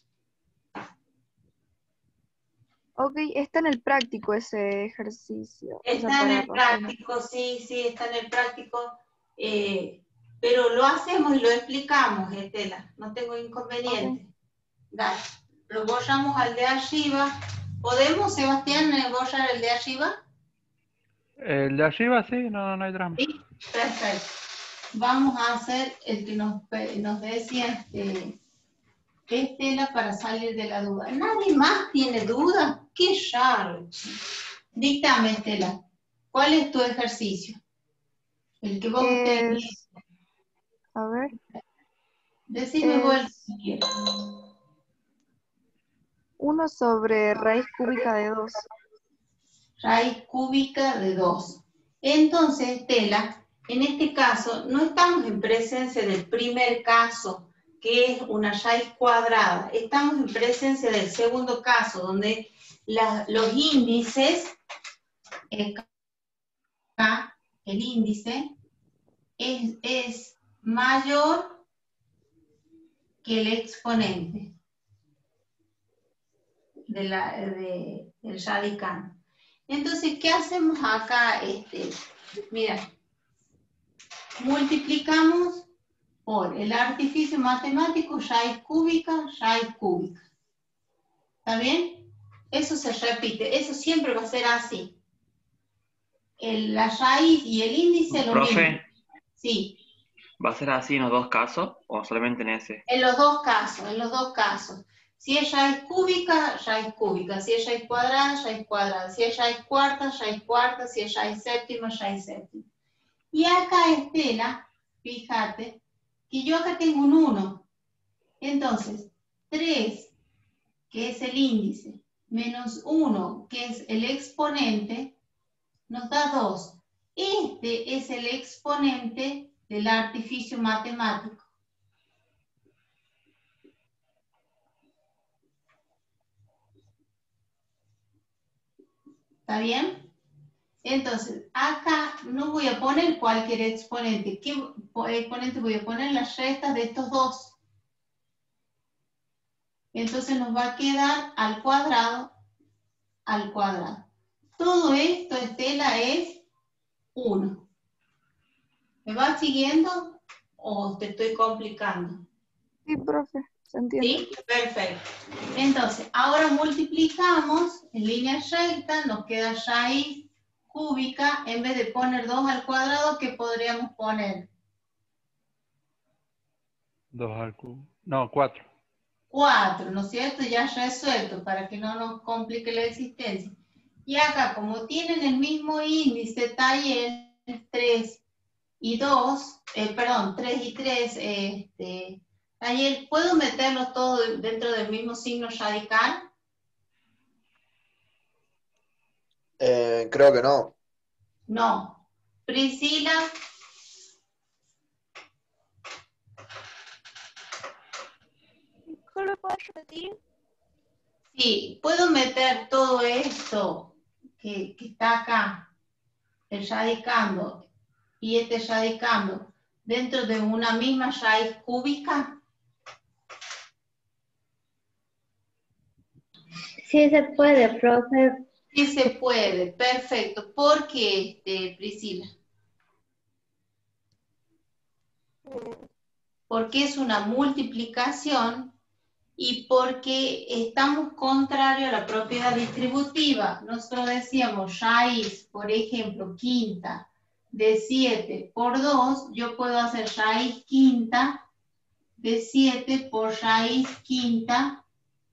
Ok, está en el práctico ese ejercicio. O sea, Está en para el razonar. práctico, sí, está en el práctico. Pero lo hacemos y lo explicamos, Estela. No tengo inconveniente. Dale, lo borramos al de arriba. ¿Podemos, Sebastián, borrar el de arriba? El de arriba sí, no hay drama. Sí, perfecto. Vamos a hacer el que nos decía Estela para salir de la duda. ¿Nadie más tiene duda? ¡Qué raro! Díctame, Estela. ¿Cuál es tu ejercicio? El que vos tenías. Es, a ver, Decime vos el es que quieras. 1 sobre raíz cúbica de 2. Raíz cúbica de 2. Entonces, Estela, en este caso, no estamos en presencia del primer caso, que es una raíz cuadrada. Estamos en presencia del segundo caso, donde los índices, acá, el índice, es mayor que el exponente del radicando. Entonces, ¿qué hacemos acá? Mira, multiplicamos por el artificio matemático raíz cúbica. ¿Está bien? Eso se repite, eso siempre va a ser así. La raíz y el índice lo mismo. Profe, Sí, ¿va a ser así en los dos casos o solamente en ese? en los dos casos. Si es raíz cúbica, raíz cúbica. Si es raíz cuadrada, raíz cuadrada. Si es raíz cuarta, raíz cuarta. Si es raíz séptima, raíz séptima. Y acá, Estela, fíjate, que yo acá tengo un 1. Entonces, 3, que es el índice, menos 1, que es el exponente, nos da 2. Este es el exponente del artificio matemático. ¿Está bien? Entonces, acá no voy a poner cualquier exponente. ¿Qué exponente voy a poner? Las restas de estos dos. Entonces nos va a quedar al cuadrado. Todo esto, Estela, es 1. ¿Me vas siguiendo o te estoy complicando? Sí, profe, se entiende. ¿Sí? Perfecto. Entonces, ahora multiplicamos en línea recta, nos queda raíz cúbica. En vez de poner 2 al cuadrado, ¿qué podríamos poner? 2 al cubo. No, 4. 4, ¿no es cierto? Ya resuelto para que no nos complique la existencia. Y acá, como tienen el mismo índice, Tayel, 3 y 2, 3 y 3, Tayel, ¿puedo meterlos todos dentro del mismo signo radical? Creo que no. No. Priscila, ¿Cómo lo puedes repetir? sí, ¿puedo meter todo esto que está acá, el radicando, y este radicando, dentro de una misma raíz cúbica? Sí se puede, profe. Sí se puede, perfecto. ¿Por qué, Priscila? porque es una multiplicación y porque estamos contrario a la propiedad distributiva. Nosotros decíamos raíz, por ejemplo, quinta de 7 por 2, yo puedo hacer raíz quinta de 7 por raíz quinta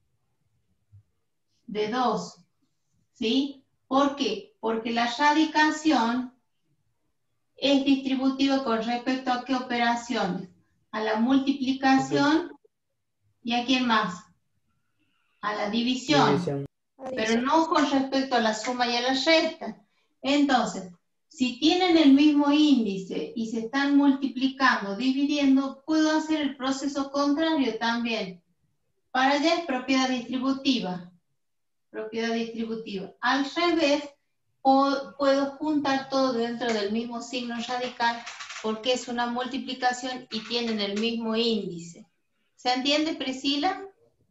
de 2, ¿sí? ¿Por qué? Porque la radicación es distributiva con respecto a qué operaciones, a la multiplicación y a quién más, a la división, pero no con respecto a la suma y a la resta. Entonces, si tienen el mismo índice y se están multiplicando, dividiendo, puedo hacer el proceso contrario también. Para allá es propiedad distributiva. Propiedad distributiva. Al revés, puedo juntar todo dentro del mismo signo radical porque es una multiplicación y tienen el mismo índice. ¿Se entiende, Priscila?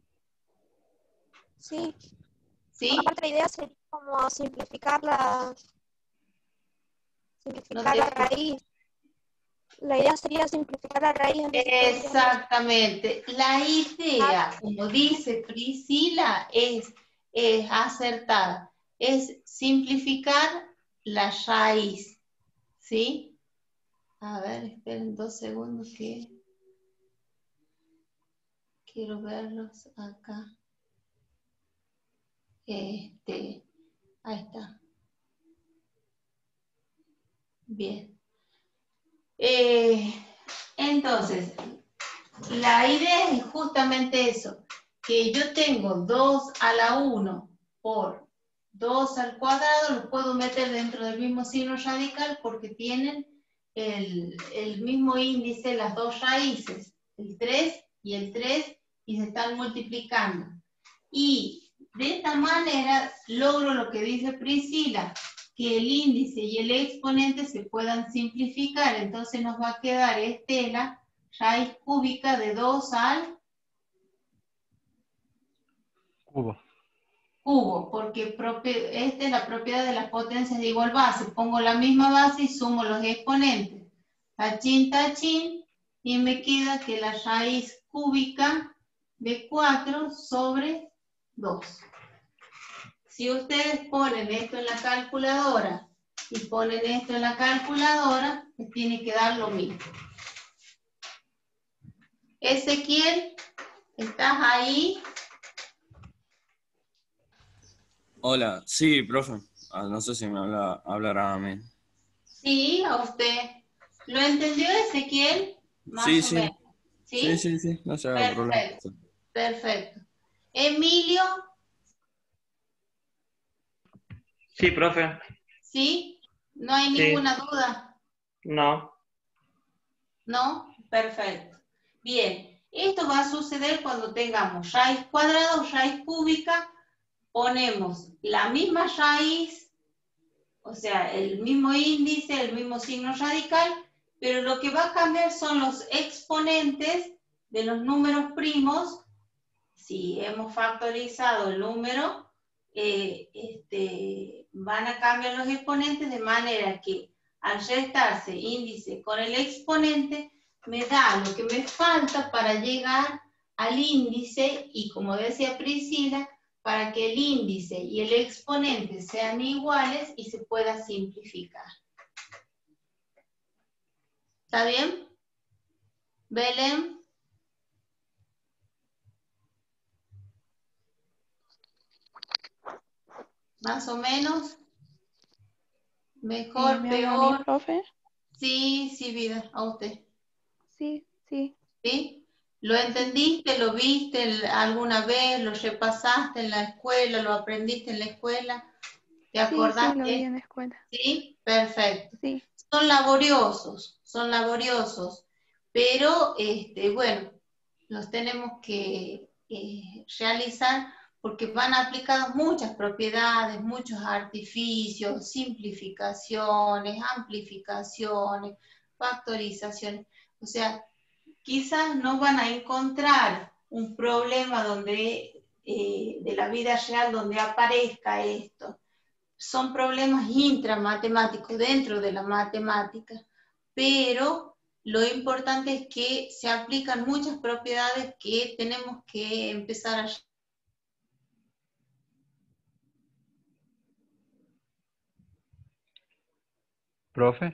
Sí. ¿Sí? Aparte la idea sería como simplificar la raíz. La idea sería simplificar la raíz. Exactamente. La idea, como dice Priscila, es acertada. Es simplificar la raíz. ¿Sí? A ver, esperen 2 segundos que quiero verlos acá. Ahí está. Bien. Entonces, la idea es justamente eso, que yo tengo 2 a la 1 por 2 al cuadrado, lo puedo meter dentro del mismo signo radical porque tienen el mismo índice, las dos raíces, el 3 y el 3, y se están multiplicando. Y de esta manera logro lo que dice Priscila, que el índice y el exponente se puedan simplificar. Entonces nos va a quedar Estela, raíz cúbica de 2 al cubo, porque esta es la propiedad de las potencias de igual base. Pongo la misma base y sumo los exponentes. Tachín, tachín, y me queda que la raíz cúbica de 4 sobre 2. Si ustedes ponen esto en la calculadora y ponen esto en la calculadora, les tiene que dar lo mismo. Ezequiel, ¿estás ahí? Hola, sí, profe. No sé si me hablará a mí. Sí, a usted. ¿Lo entendió, Ezequiel? Más Sí, o sí. menos. ¿Sí? Sí, no se haga problema. Perfecto. Emilio. Sí, profe. ¿Sí? ¿No hay Sí. ninguna duda? No. ¿No? Perfecto. Bien, esto va a suceder cuando tengamos raíz cuadrada o raíz cúbica, ponemos la misma raíz, o sea, el mismo índice, el mismo signo radical, pero lo que va a cambiar son los exponentes de los números primos. Si hemos factorizado el número, van a cambiar los exponentes de manera que al restarse índice con el exponente, me da lo que me falta para llegar al índice y, como decía Priscila, para que el índice y el exponente sean iguales y se pueda simplificar. ¿Está bien? ¿Belén? ¿Más o menos? ¿Mejor, ¿Me habla a peor? mí, profe? Sí, vida, a usted. Sí. ¿Sí? ¿Lo entendiste, lo viste alguna vez, lo repasaste en la escuela, lo aprendiste en la escuela? ¿Te acordaste? Sí, lo vi en la escuela. ¿Sí? Perfecto. Sí. Son laboriosos, pero bueno, los tenemos que realizar porque van aplicadas muchas propiedades, muchos artificios, simplificaciones, amplificaciones, factorizaciones. O sea, quizás no van a encontrar un problema donde, de la vida real donde aparezca esto. Son problemas intramatemáticos dentro de la matemática, pero lo importante es que se aplican muchas propiedades que tenemos que empezar a... Profe.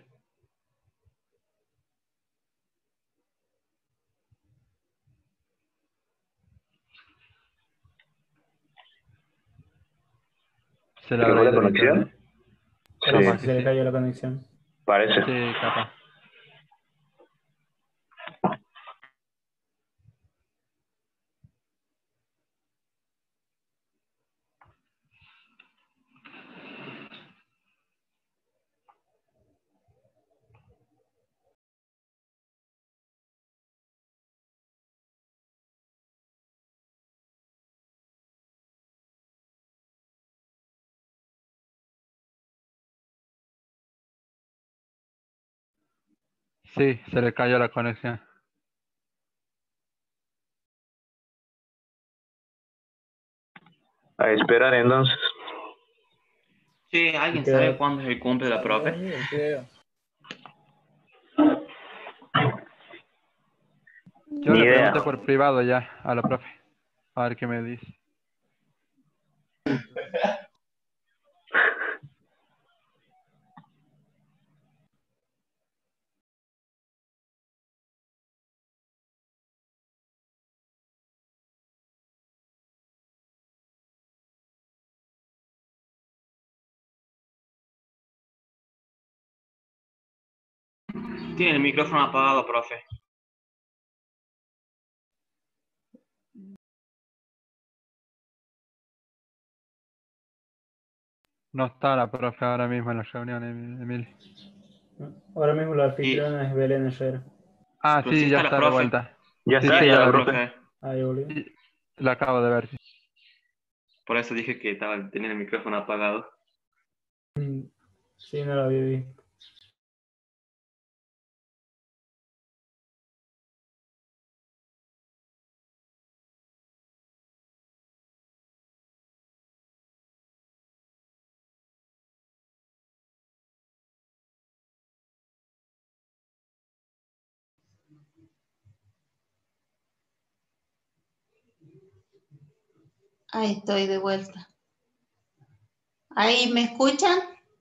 ¿Se le ¿Tengo habrá la ido el conexión? internet? Parece Capaz que que se le sí. cayó la conexión. Parece. Sí, capaz. Sí, se le cayó la conexión. A esperar entonces. Sí, ¿alguien sabe cuándo es el cumple de la profe? Yo Ni le idea. pregunté por privado ya a la profe. A ver qué me dice. Tiene el micrófono apagado, profe. No está la profe ahora mismo en la reunión, Emilio. Ahora mismo la anfitriona es Belén Herrera. Ah, Pero sí sí, ya está la está de profe. vuelta. Ya Sí, está, sí, ya ya la la vi. vi. Ahí volvió. Sí, la acabo de ver, sí. Por eso dije que tenía el micrófono apagado. Sí, no la había visto. Ahí estoy de vuelta. ¿Ahí me escuchan?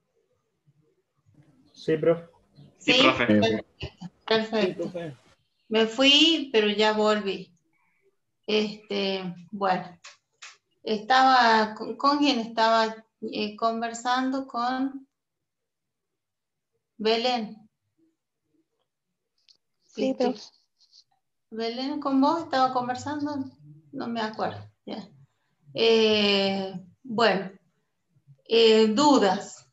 Sí, profe. Sí, Sí, profe. perfecto. Me fui, pero ya volví. Bueno, estaba, ¿con quién estaba conversando? Con Belén. Sí, profe. Belén, ¿con vos estaba conversando? No me acuerdo. Ya. Bueno, dudas.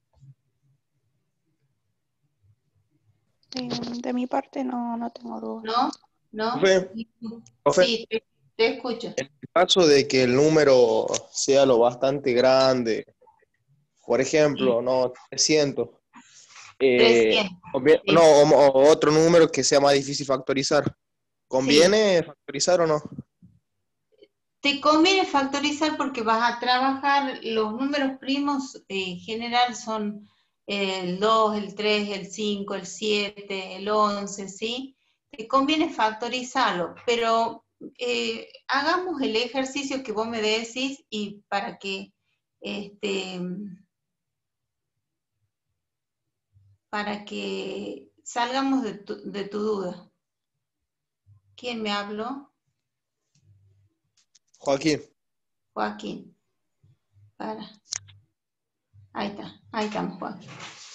De mi parte no tengo duda. ¿No? ¿No? Profe, profe, Sí, te escucho. en el caso de que el número sea lo bastante grande, por ejemplo, no 300, 300. no, o otro número que sea más difícil factorizar, ¿conviene factorizar o no? Te conviene factorizar porque vas a trabajar, los números primos en general son el 2, el 3, el 5, el 7, el 11, ¿sí? Te conviene factorizarlo, pero hagamos el ejercicio que vos me decís y para que salgamos de tu duda. ¿Quién me habló? Joaquín. Joaquín. Ahí estamos, Joaquín.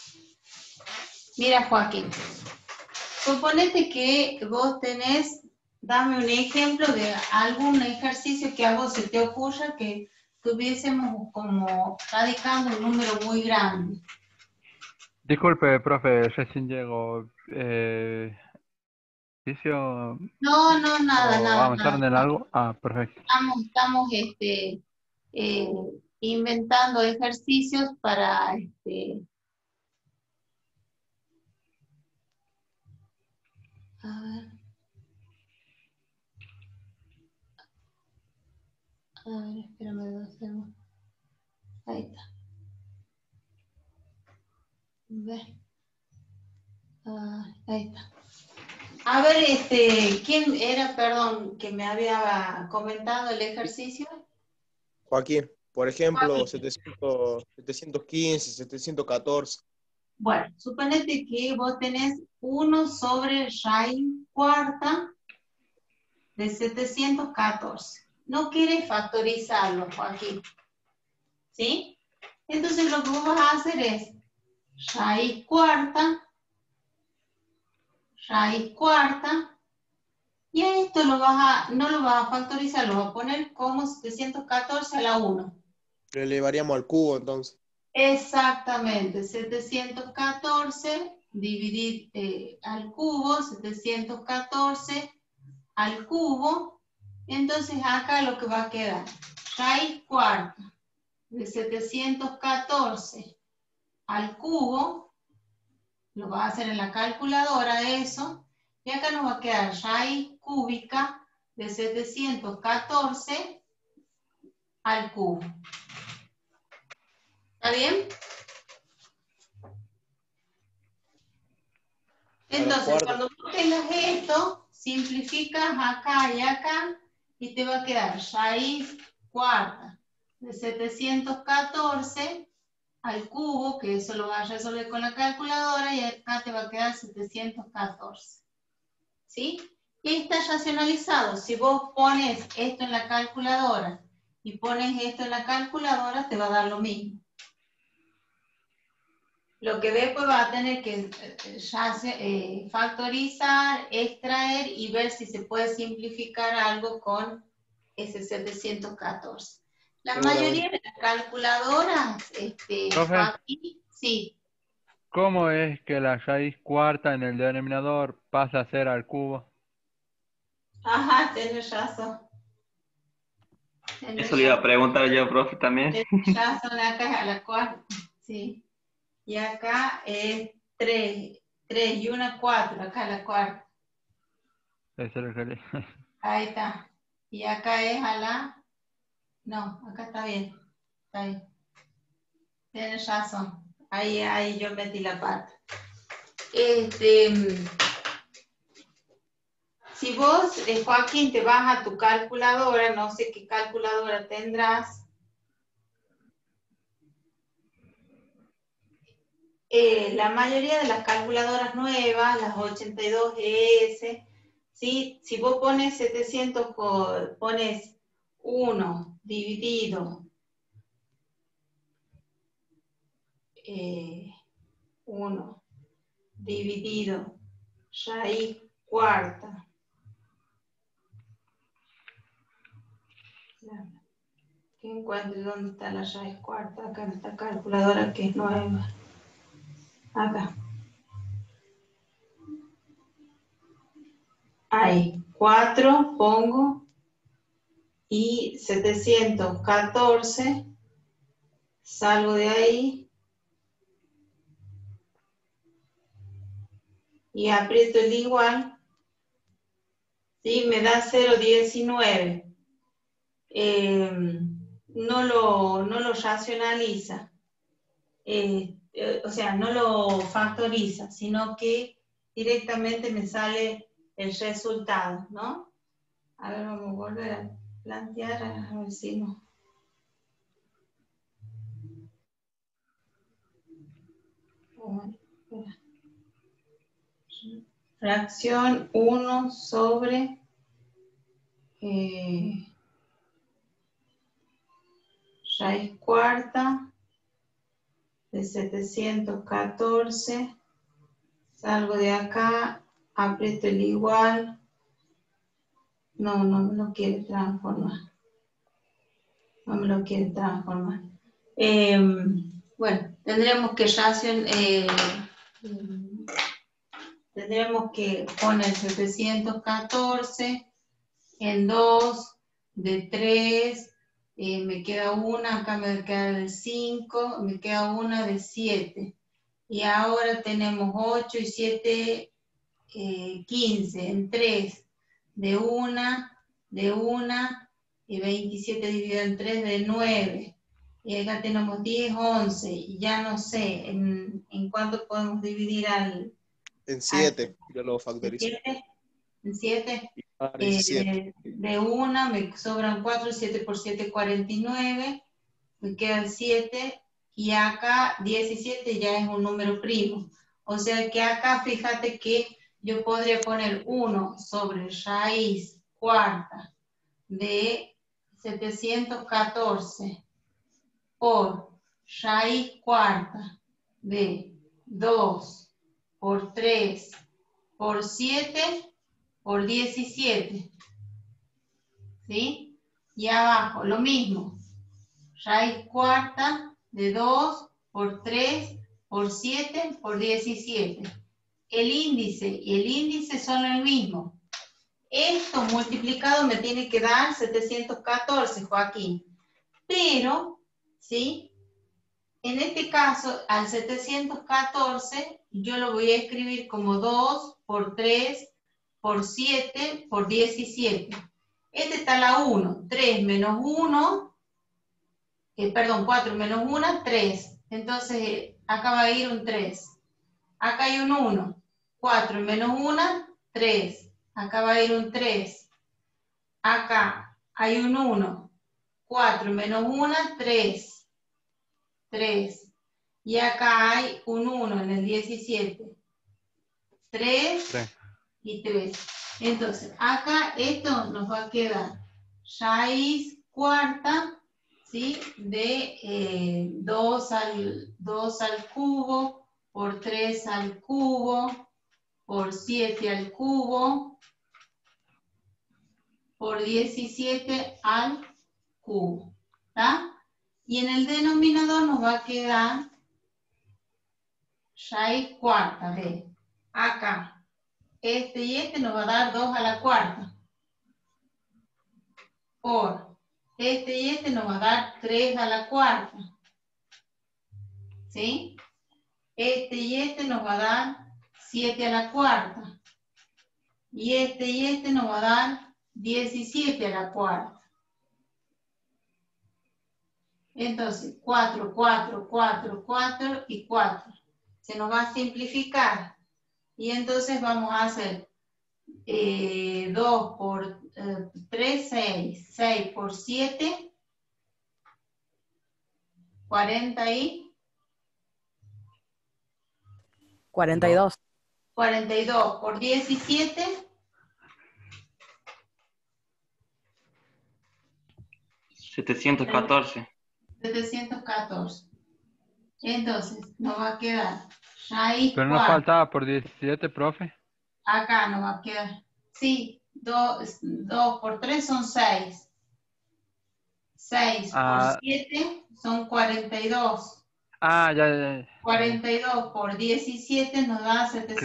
Mira, Joaquín, suponete que vos tenés, dame un ejemplo de algún ejercicio que a vos se te ocurra que tuviésemos como radicando un número muy grande. Disculpe, profe, recién llego. ¿Ejercicio No, nada. avanzaron en algo? Ah, perfecto. Estamos inventando ejercicios para a ver, espérame 2 segundos. Ahí está. Ve. Ahí está. A ver, ¿quién era, perdón, que me había comentado el ejercicio? Joaquín, por ejemplo, Joaquín. 715, 714. Bueno, suponete que vos tenés 1 sobre raíz cuarta de 714. No quieres factorizarlo, Joaquín. ¿Sí? Entonces lo que vos vas a hacer es raíz cuarta, y a esto no lo vas a factorizar, lo vas a poner como 714 a la 1. Lo elevaríamos al cubo, entonces. Exactamente, 714 dividir al cubo, 714 al cubo, entonces acá lo que va a quedar, raíz cuarta de 714 al cubo, lo vas a hacer en la calculadora eso, y acá nos va a quedar raíz cúbica de 714 al cubo. ¿Está bien? Entonces, cuando tú tengas esto, simplificas acá y acá, y te va a quedar raíz cuarta de 714 al cubo, que eso lo vas a resolver con la calculadora, y acá te va a quedar 714. ¿Sí? Y está racionalizado. Si vos pones esto en la calculadora y pones esto en la calculadora, te va a dar lo mismo. Lo que después va a tener que factorizar, extraer y ver si se puede simplificar algo con ese 714. La mayoría de las calculadoras, Joaquín, sí. ¿Cómo es que la raíz cuarta en el denominador pasa a ser al cubo? Ajá, tenés razón. Eso le iba a preguntar yo, profe, también. Tenés razón, acá es a la cuarta, sí. Y acá es 3 y una 4, acá la cuarta. Eso es lo que le... Ahí está. Y acá es a la... No, acá está bien. Está bien. Tienes razón. Ahí yo metí la parte. Si vos, Joaquín, te vas a tu calculadora, no sé qué calculadora tendrás. La mayoría de las calculadoras nuevas, las 82ES, ¿sí? Si vos pones 700, pones 1 dividido 1 dividido raíz cuarta. Que encuentre dónde está la raíz cuarta, acá en esta calculadora que es nueva. Acá. Ahí, 4 pongo y 714, salgo de ahí y aprieto el igual, ¿sí? Me da 0,19. No lo racionaliza, o sea, no lo factoriza, sino que directamente me sale el resultado, ¿no? A ver, vamos a volver a plantear, a ver si no. Fracción 1 sobre raíz cuarta de 714, salgo de acá, aprieto el igual, no me lo quiere transformar, bueno, tendremos que poner 714 en 2, de 3, me queda una, acá me queda de 5, me queda una de 7. Y ahora tenemos 8 y 7, 15, en 3, de 1, y 27 dividido en 3, de 9. Y acá tenemos 10, 11, y ya no sé, ¿en cuánto podemos dividir al...? En 7, yo lo factorizo. En 7. Ah, 17. De 1 me sobran 4, 7 por 7, 49. Me quedan 7. Y acá 17 ya es un número primo. O sea que acá fíjate que yo podría poner 1 sobre raíz cuarta de 714 por raíz cuarta de 2 por 3 por 7 por 17. ¿Sí? Y abajo lo mismo. Raíz cuarta de 2 por 3 por 7 por 17. El índice y el índice son el mismo. Esto multiplicado me tiene que dar 714, Joaquín. Pero, ¿sí? En este caso, al 714, yo lo voy a escribir como 2 por 3 por 7 por 17. Este está la 1. 3 menos 1, perdón, 4 menos 1, 3. Entonces, acá va a ir un 3. Acá hay un 1. 4 menos 1, 3. Acá va a ir un 3. Acá hay un 1. 4 menos 1, 3. 3. Y acá hay un 1 en el 17. 3 y 3. Entonces, acá esto nos va a quedar raíz cuarta, ¿sí? De 2 al cubo, por 3 al cubo, por 7 al cubo, por 17 al cubo. ¿Está? Y en el denominador nos va a quedar raíz cuarta de acá. Este y este nos va a dar 2 a la cuarta. Por este y este nos va a dar 3 a la cuarta. ¿Sí? Este y este nos va a dar 7 a la cuarta. Y este nos va a dar 17 a la cuarta. Entonces, 4, 4, 4, 4 y 4. Se nos va a simplificar. Y entonces vamos a hacer 2 por 3, 6. 6 por 7, 42. 42 por 17. 714. 714. Entonces, nos va a quedar raíz Pero no cuarta. faltaba por 17, profe. Acá nos va a quedar. Sí, 2 por 3 son 6. 6 por 7 son 42. Ah, ya. 42 por 17 nos da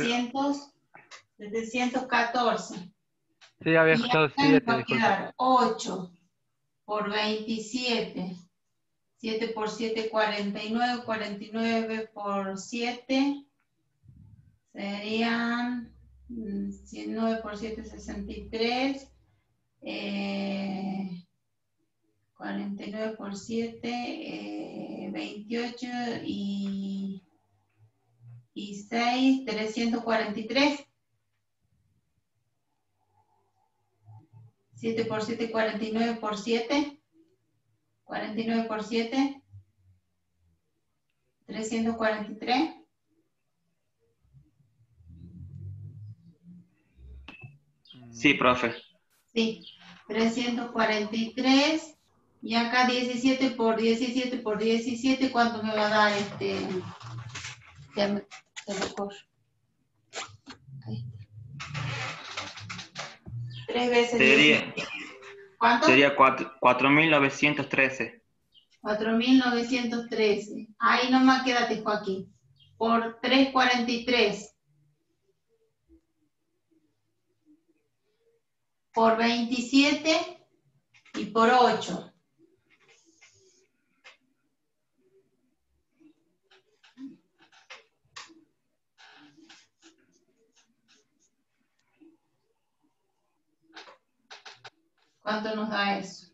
714. Sí, había Y escuchado acá nos 7, va a disculpe. quedar 8 por 27. 7 por 7, 49. 49 por 7 serían 9 por 7, 63. 49 por 7, 28 y 6, 343. 7 por 7, 49 por 7. 49 por 7, 343. Sí, profe. Sí, 343. Y acá 17 por 17 por 17, ¿cuánto me va a dar este? Ya me lo corro. Ahí está. 3 veces Sería, 17. ¿Cuánto? sería 4.913. 4.913. Ahí nomás quédate, Joaquín. Por 343. Por 27 y por 8. ¿Cuánto nos da eso?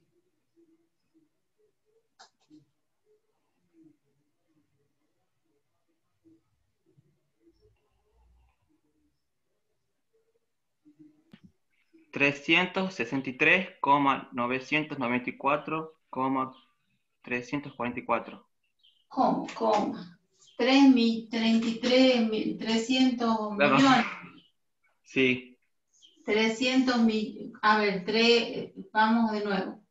363,994,344. Coma. 300 Claro. millones. Sí, 300 millones. A ver, vamos de nuevo.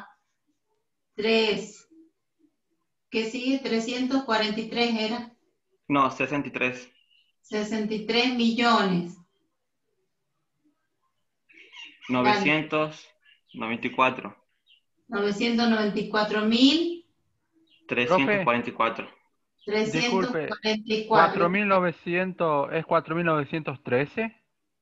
3. ¿Qué sigue? 343 era. no, 63. 63 millones. 994. 994.000. 344. Disculpe, 344. 4.900, ¿es 4.913?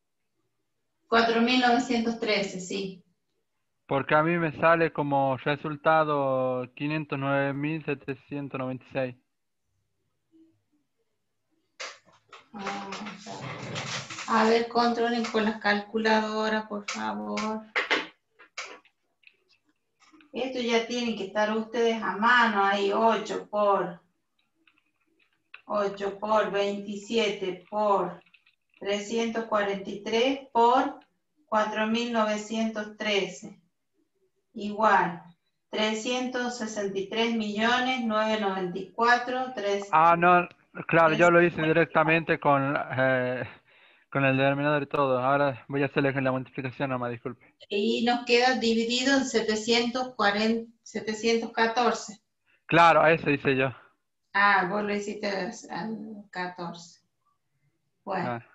4.913, sí. Porque a mí me sale como resultado 509.796. A ver, controlen con las calculadoras, por favor. Esto ya tienen que estar ustedes a mano ahí. 8 por 27 por 343 por 4.913. Igual. 363.994.000. Ah, no, claro, yo lo hice directamente con el denominador y todo. Ahora voy a hacerle la multiplicación nomás, disculpe. Y nos queda dividido en 714. Claro, a eso hice yo. Ah, vos lo hiciste al 14. Bueno. Ah.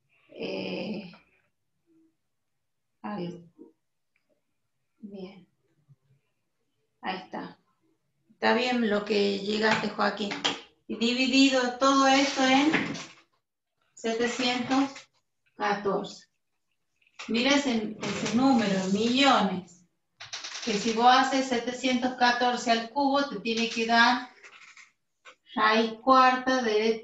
Bien. Ahí está. Está bien lo que llegaste, Joaquín. Y dividido todo esto en 714. Mira ese número, millones. Que si vos haces 714 al cubo, te tiene que dar raíz cuarta de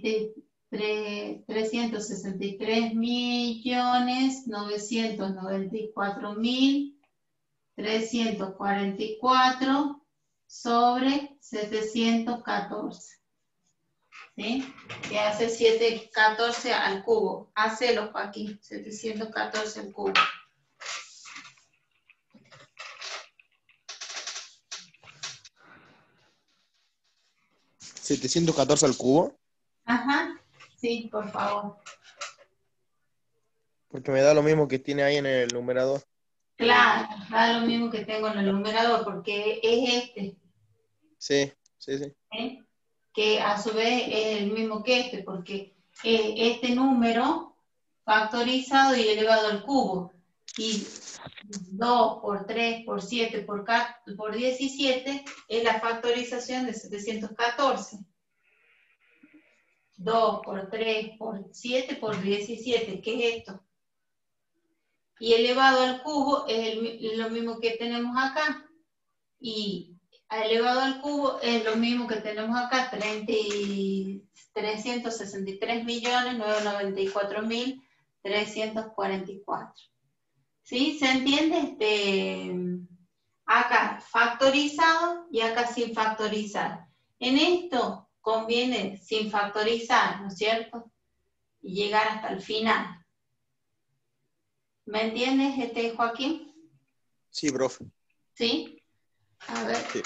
363.994.344 sobre 714. ¿Sí? Que hace 714 al cubo. Hacelo, Joaquín. 714 al cubo. ¿714 al cubo? Ajá. Sí, por favor. Porque me da lo mismo que tiene ahí en el numerador. Claro, da lo mismo que tengo en el numerador, porque es este. Sí. ¿Eh? Que a su vez es el mismo que este, porque este número factorizado y elevado al cubo, y 2 por 3 por 7 por 17 es la factorización de 714. 2 por 3 por 7 por 17, ¿qué es esto? Y elevado al cubo es lo mismo que tenemos acá, y elevado al cubo es lo mismo que tenemos acá, 363.994.344. ¿Sí? ¿Se entiende? Acá factorizado y acá sin factorizar. En esto conviene sin factorizar, ¿no es cierto? Y llegar hasta el final. ¿Me entiendes, Joaquín? Sí, profe. ¿Sí? A ver. Sí.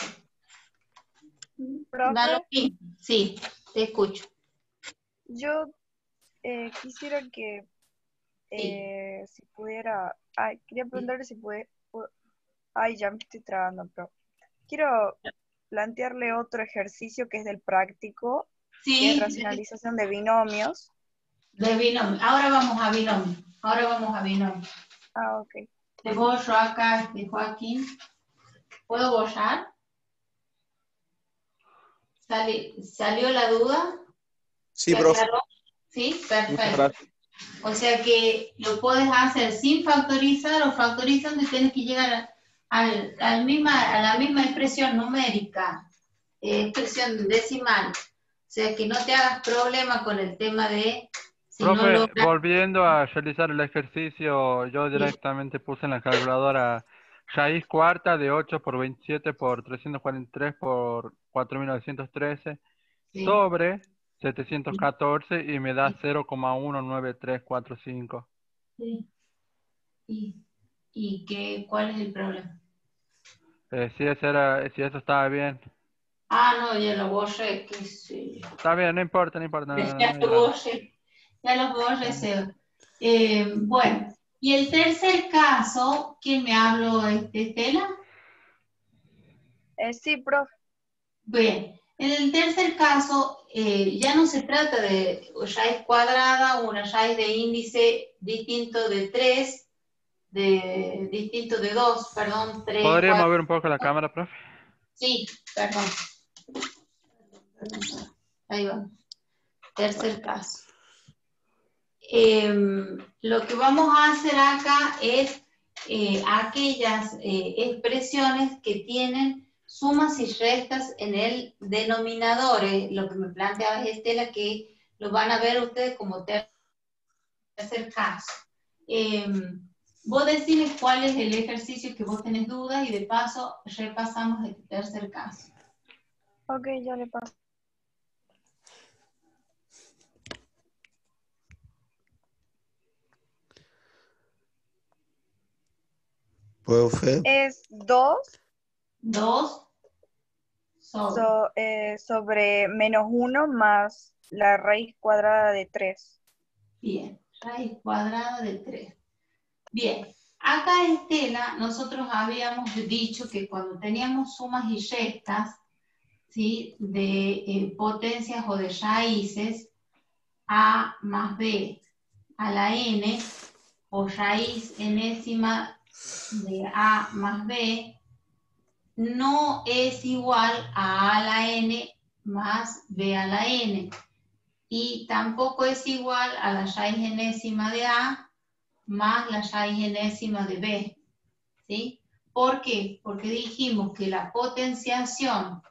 Profe, Sí, te escucho. yo quisiera que si pudiera, quería preguntarle si puede, ya me estoy trabando, pero quiero plantearle otro ejercicio que es del práctico, que es racionalización de binomios. De binomio. Ahora vamos a binomio. Ah, ok. Te borro acá, Joaquín. ¿Puedo borrar? ¿Salió la duda? Sí, profe. Sí, perfecto. O sea que lo puedes hacer sin factorizar o factorizando y tienes que llegar a la misma expresión numérica, expresión decimal. O sea que no te hagas problema con el tema de... Profe, volviendo a realizar el ejercicio, yo directamente puse en la calculadora raíz cuarta de 8 por 27 por 343 por 4.913 sobre 714 y me da 0,19345. Sí. ¿Y cuál es el problema? Si eso estaba bien. Ah, no, ya lo borré, qué sé yo. Está bien, no importa, no importa. Ya lo borré, Seba. Bueno, y el tercer caso, ¿quién me habló, Estela? Sí, profe. Bien, en el tercer caso, ya no se trata de raíz cuadrada o una raíz de índice distinto de 3, distinto de 2, perdón, 3, ¿Podría 4. mover un poco la cámara, profe? Sí, perdón. Ahí va. Tercer caso. Lo que vamos a hacer acá es aquellas expresiones que tienen sumas y restas en el denominador. Lo que me planteaba Estela, que lo van a ver ustedes como tercer caso. Vos decís cuál es el ejercicio que vos tenés dudas y de paso repasamos el tercer caso. Ok, ya le paso. Profe. Es 2. 2 sobre menos 1 más la raíz cuadrada de 3. Bien, raíz cuadrada de 3. Bien, acá Estela, nosotros habíamos dicho que cuando teníamos sumas y restas, ¿sí?, de potencias o de raíces, a más b a la n, o raíz enésima de a más b, no es igual a la n más b a la n, y tampoco es igual a la raíz enésima de a más la raíz enésima de b, ¿sí? ¿Por qué? Porque dijimos que la potenciación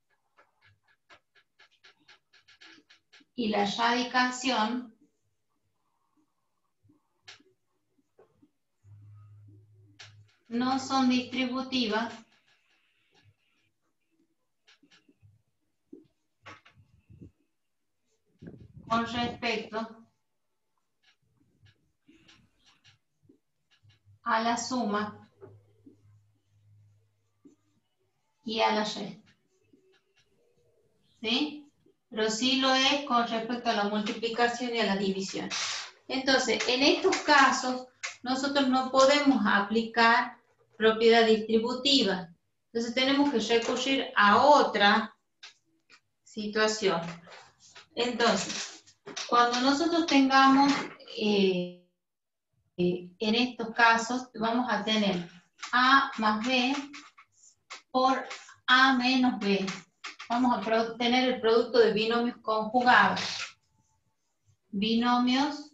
y la radicación no son distributivas con respecto a la suma y a la resta, ¿sí? Pero sí lo es con respecto a la multiplicación y a la división. Entonces, en estos casos, nosotros no podemos aplicar propiedad distributiva. Entonces, tenemos que recurrir a otra situación. Entonces, cuando nosotros tengamos, en estos casos, vamos a tener A más B por A menos B. Vamos a tener el producto de binomios conjugados. Binomios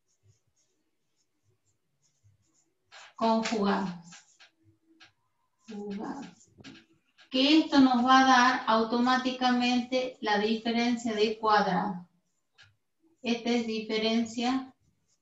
conjugados. Que esto nos va a dar automáticamente la diferencia de cuadrado. Esta es diferencia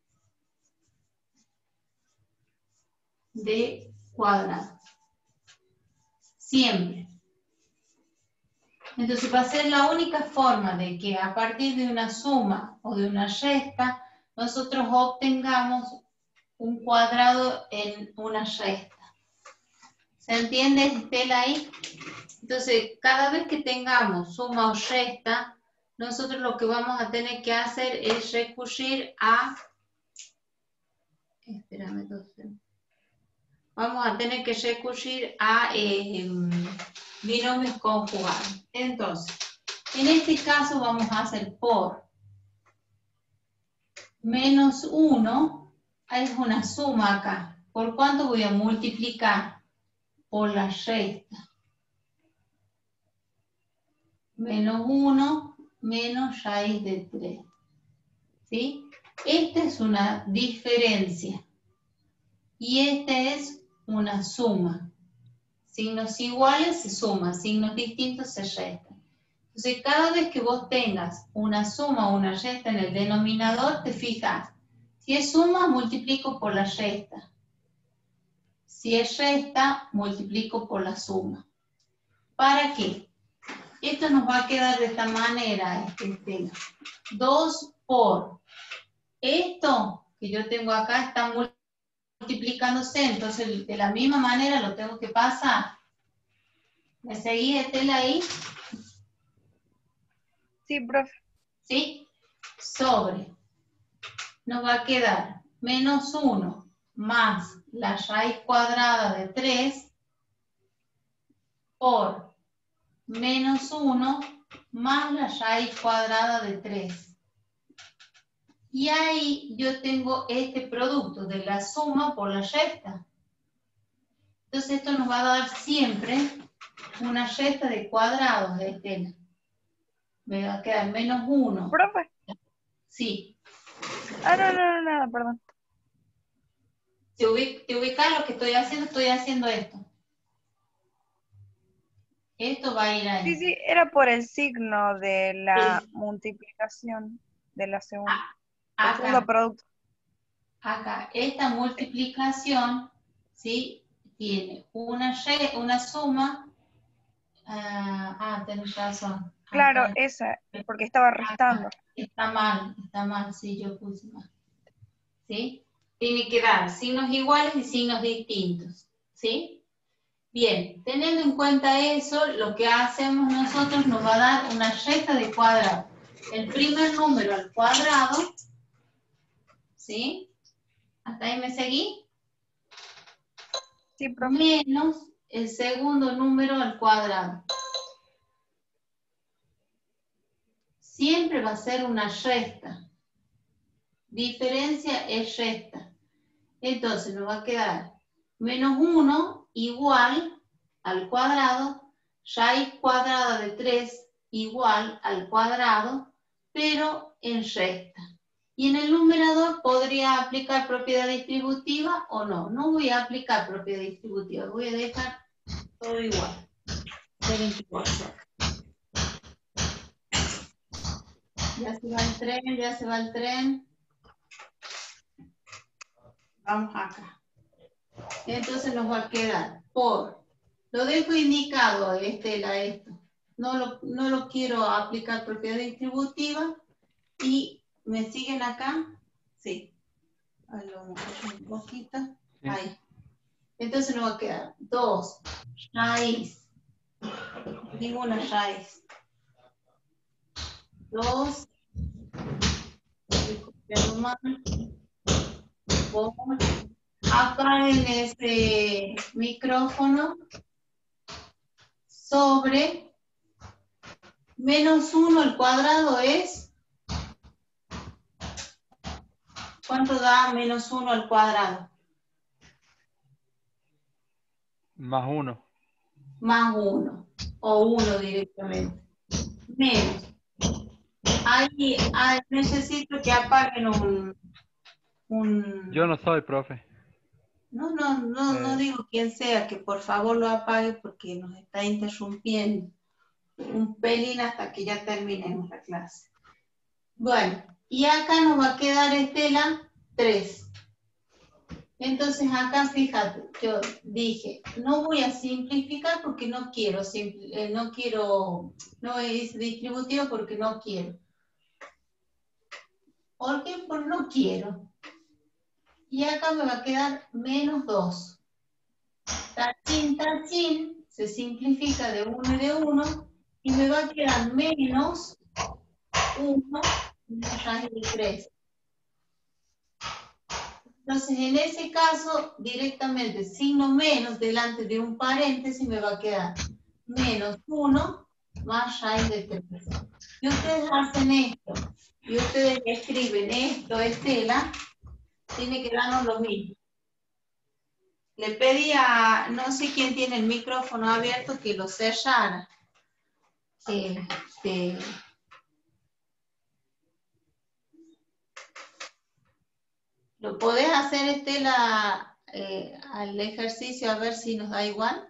de cuadrado. Siempre. Entonces va a ser la única forma de que a partir de una suma o de una resta, nosotros obtengamos un cuadrado en una resta. ¿Se entiende, Estela, ahí? Entonces, cada vez que tengamos suma o resta, nosotros lo que vamos a tener que hacer es recurrir a... Espérame, vamos a tener que recurrir a binomios conjugados. Entonces, en este caso vamos a hacer por menos 1, es una suma acá. ¿Por cuánto voy a multiplicar? Por la resta. Menos 1 menos raíz de 3. ¿Sí? Esta es una diferencia. Y esta es una suma. Signos iguales se suman, signos distintos se restan. Entonces, cada vez que vos tengas una suma o una resta en el denominador, te fijas. Si es suma, multiplico por la resta. Si es resta, multiplico por la suma. ¿Para qué? Esto nos va a quedar de esta manera, 2 por esto que yo tengo acá está multiplicándose, entonces de la misma manera lo tengo que pasar. ¿Me seguí, Estela, ahí? Sí, profe. ¿Sí? Sobre. Nos va a quedar menos 1 más la raíz cuadrada de 3 por menos 1 más la raíz cuadrada de 3. Y ahí yo tengo este producto de la suma por la resta. Entonces esto nos va a dar siempre una resta de cuadrados, Estela. Me va a quedar menos 1. ¿Profe? Sí. No, perdón. ¿Te ubicas lo que estoy haciendo esto. Esto va a ir ahí. Sí, era por el signo de la multiplicación de la segunda. El segundo producto. Acá, esta multiplicación, ¿sí? Tiene una suma. Tenés razón. Claro, Acá, esa, porque estaba restando. Está mal, sí, yo puse mal. ¿Sí? Tiene que dar signos iguales y signos distintos. ¿Sí? Bien, teniendo en cuenta eso, lo que hacemos nosotros nos va a dar una resta de cuadrado. El primer número al cuadrado, ¿sí? ¿Hasta ahí me seguí? Sí, profe. Menos el segundo número al cuadrado. Siempre va a ser una resta. Diferencia es resta. Entonces nos va a quedar menos 1 igual al cuadrado, raíz cuadrada de 3 igual al cuadrado, pero en resta. Y en el numerador podría aplicar propiedad distributiva o no. No voy a aplicar propiedad distributiva, voy a dejar todo igual. De 24. Ya se va el tren. Vamos acá. Entonces nos va a quedar por, lo dejo indicado, Estela, esto. No lo quiero aplicar propiedad distributiva. Y ¿me siguen acá? Sí. Ahí lo vamos a hacer un poquito. Sí. Ahí. Entonces nos va a quedar 2 raíz. Ninguna raíz. 2. Apaguen ese micrófono. Sobre menos 1 al cuadrado es. ¿Cuánto da menos 1 al cuadrado? Más 1. Más 1. O 1 directamente. Menos. Ahí necesito que apaguen un... Yo no soy profe. No digo quién sea, que por favor lo apague porque nos está interrumpiendo un pelín hasta que ya terminemos la clase. Bueno, y acá nos va a quedar, Estela, 3. Entonces acá, fíjate, yo dije, no voy a simplificar porque no quiero, no es distributivo porque no quiero. ¿Por qué? Porque no quiero. Y acá me va a quedar menos 2. Tachín, se simplifica de 1 y de 1, y me va a quedar menos 1 más raíz de 3. Entonces, en ese caso, directamente, signo menos delante de un paréntesis, me va a quedar menos 1 más raíz de 3. Y ustedes hacen esto, y ustedes escriben esto, Estela, tiene que darnos lo mismo. Le pedí a, no sé quién tiene el micrófono abierto, que lo cerrara. ¿Lo podés hacer, Estela, al ejercicio a ver si nos da igual?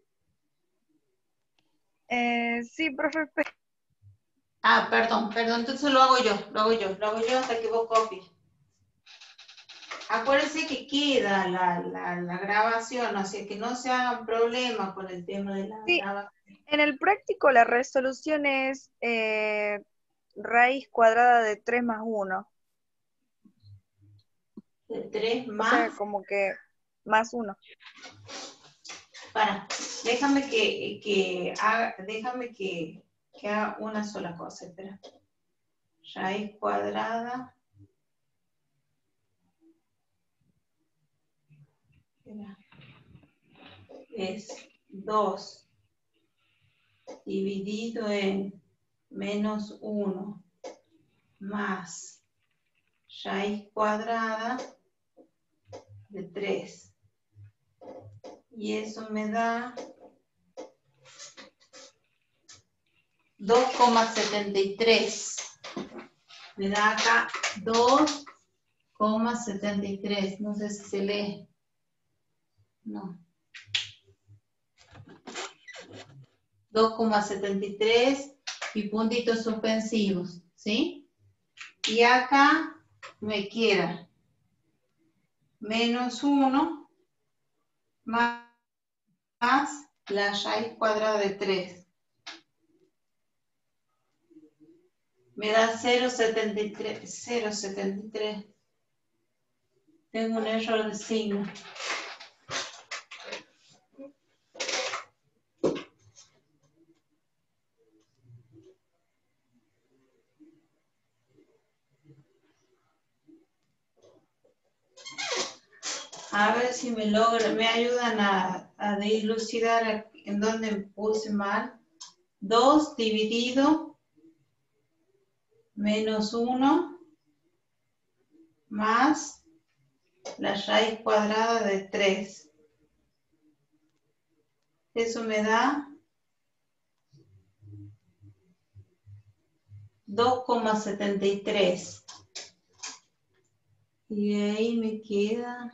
Sí, profe. Perdón, entonces lo hago yo hasta que vos copies. Acuérdense que queda la grabación, así que no se hagan problemas con el tema de la grabación. En el práctico la resolución es raíz cuadrada de 3 más 1. De 3 más. O sea, como que más 1. Déjame que haga una sola cosa. Espera. Raíz cuadrada. Espera. Es 2 dividido en menos 1 más raíz cuadrada de 3. Y eso me da 2,73. Me da acá 2,73. No sé si se lee. No. 2,73 y puntitos suspensivos, ¿sí? Y acá me queda menos 1 más la raíz cuadrada de 3. Me da 0,73. 0,73. Tengo un error de signo. A ver si me ayudan a dilucidar en dónde puse mal. 2 dividido menos 1 más la raíz cuadrada de 3. Eso me da 2,73. Y ahí me queda...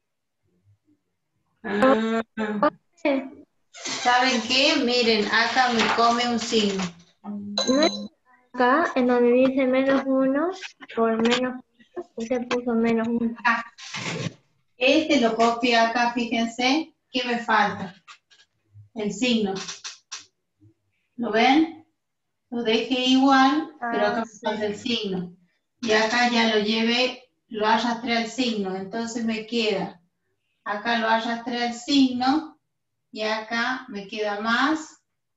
¿Saben qué? Miren, acá me come un signo. No es acá, en donde dice menos 1 por menos 1, usted puso menos 1. Este lo copié acá, fíjense. ¿Qué me falta? El signo. ¿Lo ven? Lo dejé igual, pero acá me falta el signo. Y acá ya lo arrastré al signo. Entonces me queda, acá lo arrastré al signo y acá me queda más.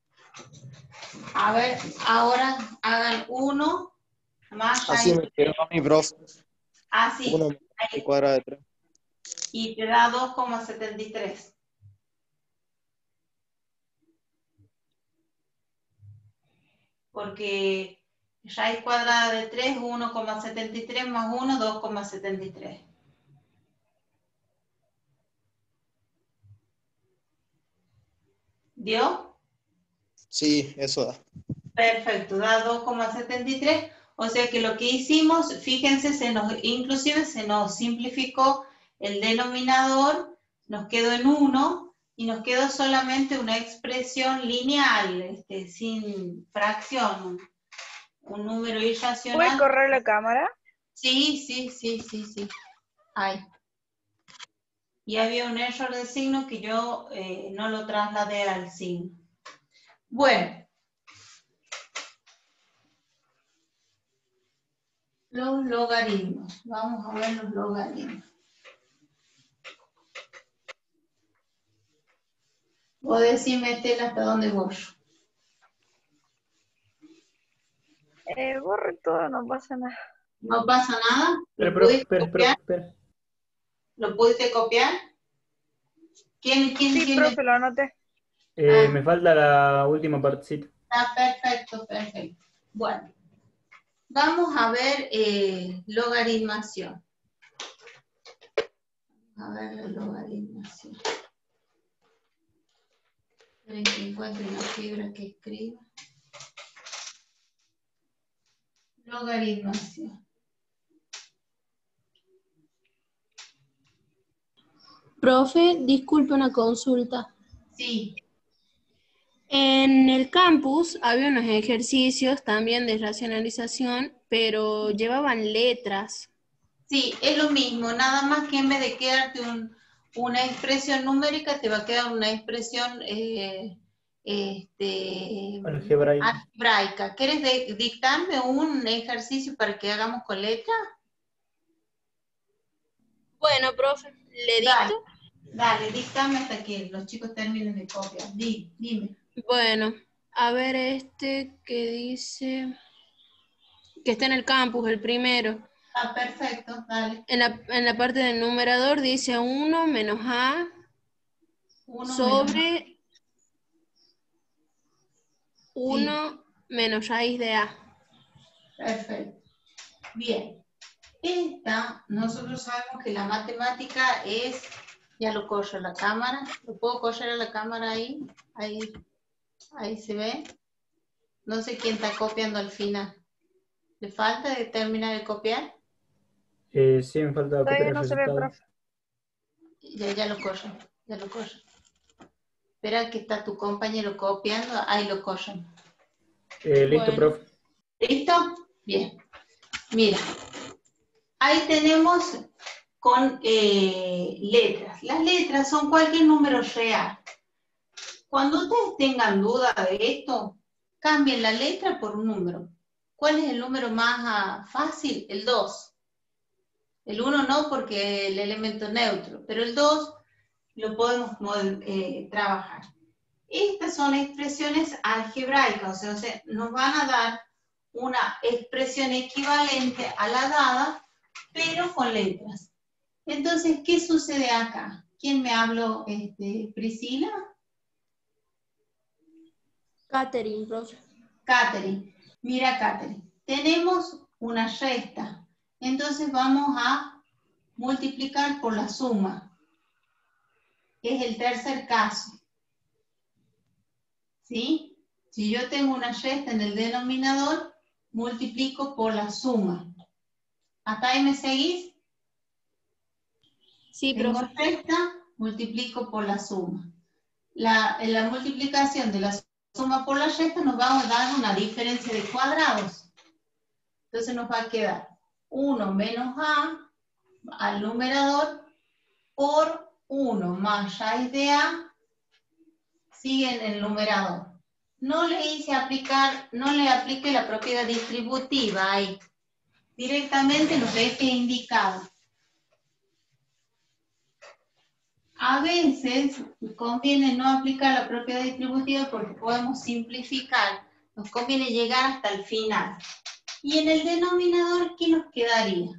A ver, ahora hagan 1 más Así raíz. me quedó a mi profe. Así. 1 más raíz cuadrada de 3. Y te da 2,73. Porque raíz cuadrada de 3, 1,73 más 1, 2,73. ¿Dio? Sí, eso da. Perfecto, da 2,73. O sea que lo que hicimos, fíjense, inclusive se nos simplificó el denominador, nos quedó en 1 y nos quedó solamente una expresión lineal, sin fracción, un número irracional. ¿Puede correr la cámara? Sí. Ahí. Y había un error de signo que yo no lo trasladé al signo. Bueno. Los logaritmos. Vamos a ver los logaritmos. Vos decime, Estela, hasta dónde voy. Borre todo, no pasa nada. ¿No pasa nada? ¿Lo Pero, pudiste copiar? espera. ¿Lo pudiste copiar? ¿Quién Sí, tiene? profe, lo anoté. Me falta la última partecita. Ah, perfecto. Bueno, vamos a ver logaritmación. A ver la logaritmación. Esperen que encuentre una fibra que escriba. Logaritmación. Profe, disculpe una consulta. Sí. En el campus había unos ejercicios también de racionalización, pero llevaban letras. Sí, es lo mismo, nada más que en vez de quedarte una expresión numérica, te va a quedar una expresión algebraica. ¿Quieres dictarme un ejercicio para que hagamos con letra? Bueno, profe, ¿le dicto? Dale, dictame hasta que los chicos terminen de copiar. Dime. Bueno, a ver este que dice que está en el campus, el primero. Ah, perfecto, dale. En la parte del numerador dice 1 menos A 1 sobre 1 menos raíz de A. Perfecto. Bien. Nosotros sabemos que la matemática es, ya lo corro a la cámara, ¿lo puedo correr a la cámara ahí? Ahí se ve. No sé quién está copiando al final. ¿Le falta de terminar de copiar? Sí, me falta copiar Todavía el no se ve, resultado. profe. Ya lo corro. Espera que está tu compañero copiando, ahí lo corren. Listo, profe. ¿Listo? Bien. Mira, ahí tenemos con letras. Las letras son cualquier número real. Cuando ustedes tengan duda de esto, cambien la letra por un número. ¿Cuál es el número más fácil? El 2. El 1 no porque el elemento neutro, pero el 2 lo podemos trabajar. Estas son expresiones algebraicas, o sea, nos van a dar una expresión equivalente a la dada, pero con letras. Entonces, ¿qué sucede acá? ¿Quién me habló? ¿Priscila? Catherine, profe. Catherine. Mira, Catherine. Tenemos una resta. Entonces vamos a multiplicar por la suma. Es el tercer caso. ¿Sí? Si yo tengo una resta en el denominador, multiplico por la suma. ¿Hasta ahí me seguís? Sí, tengo profe. resta, multiplico por la suma. La multiplicación de la suma por la resta nos va a dar una diferencia de cuadrados. Entonces nos va a quedar 1 menos A al numerador por 1 más raíz de A sigue en el numerador. No le hice aplicar, no le apliqué la propiedad distributiva ahí. Directamente lo dejé indicado. A veces conviene no aplicar la propiedad distributiva porque podemos simplificar. Nos conviene llegar hasta el final. Y en el denominador, ¿qué nos quedaría?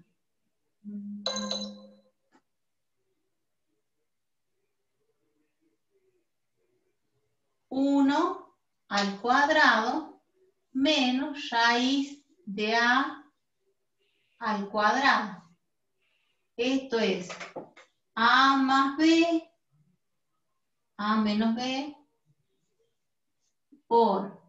Uno al cuadrado menos raíz de A al cuadrado. Esto es A más B, A menos B, por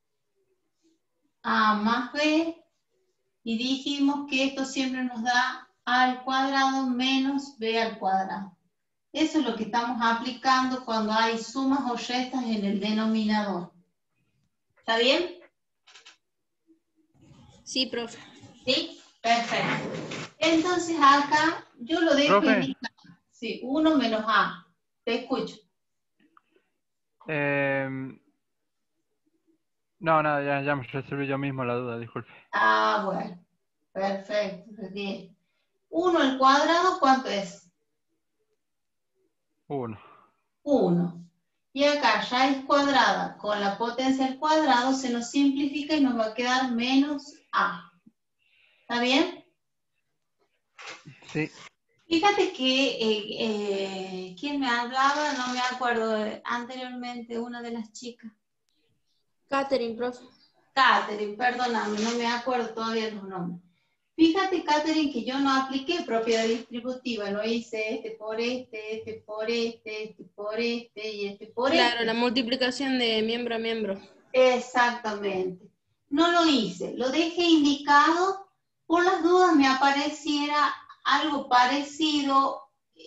A más B, y dijimos que esto siempre nos da A al cuadrado menos B al cuadrado. Eso es lo que estamos aplicando cuando hay sumas o restas en el denominador. ¿Está bien? Sí, profe. ¿Sí? Perfecto. Entonces acá yo lo dejo indicado. Sí, 1 menos A. Te escucho. No, nada, ya me resolví yo mismo la duda, disculpe. Ah, bueno. Perfecto. Bien. 1 al cuadrado, ¿cuánto es? 1. 1. Y acá raíz cuadrada con la potencia al cuadrado se nos simplifica y nos va a quedar menos A. ¿Está bien? Sí. Fíjate que, ¿quién me hablaba? No me acuerdo anteriormente, una de las chicas. Catherine, profe. Catherine, perdóname, no me acuerdo todavía los nombres. Fíjate, Catherine, que yo no apliqué propiedad distributiva, lo hice este por este, este por este, este por este y este por este. Claro, la multiplicación de miembro a miembro. Exactamente. No lo hice, lo dejé indicado, por las dudas me apareciera algo parecido,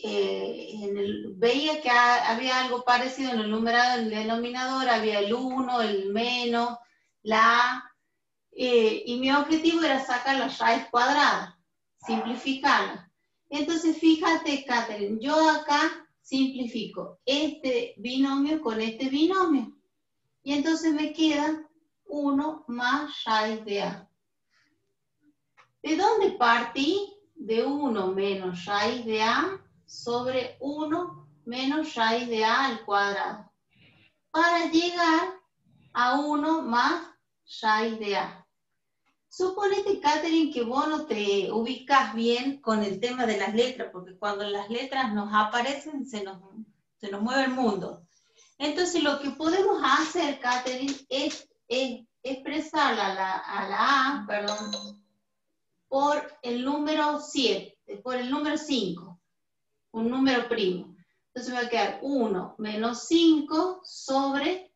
veía que había algo parecido en el numerador, en el denominador, había el 1, el menos, la A, y mi objetivo era sacar la raíz cuadrada, simplificarla. Entonces, fíjate, Catherine, yo acá simplifico este binomio con este binomio. Y entonces me queda 1 más raíz de A. ¿De dónde partí? De 1 menos raíz de A sobre 1 menos raíz de A al cuadrado, para llegar a 1 más raíz de A. Suponete, Catherine, que vos no te ubicas bien con el tema de las letras, porque cuando las letras nos aparecen se nos mueve el mundo. Entonces lo que podemos hacer, Catherine, es expresar a la A, perdón, por el número 7, por el número 5, un número primo. Entonces me va a quedar 1 menos 5 sobre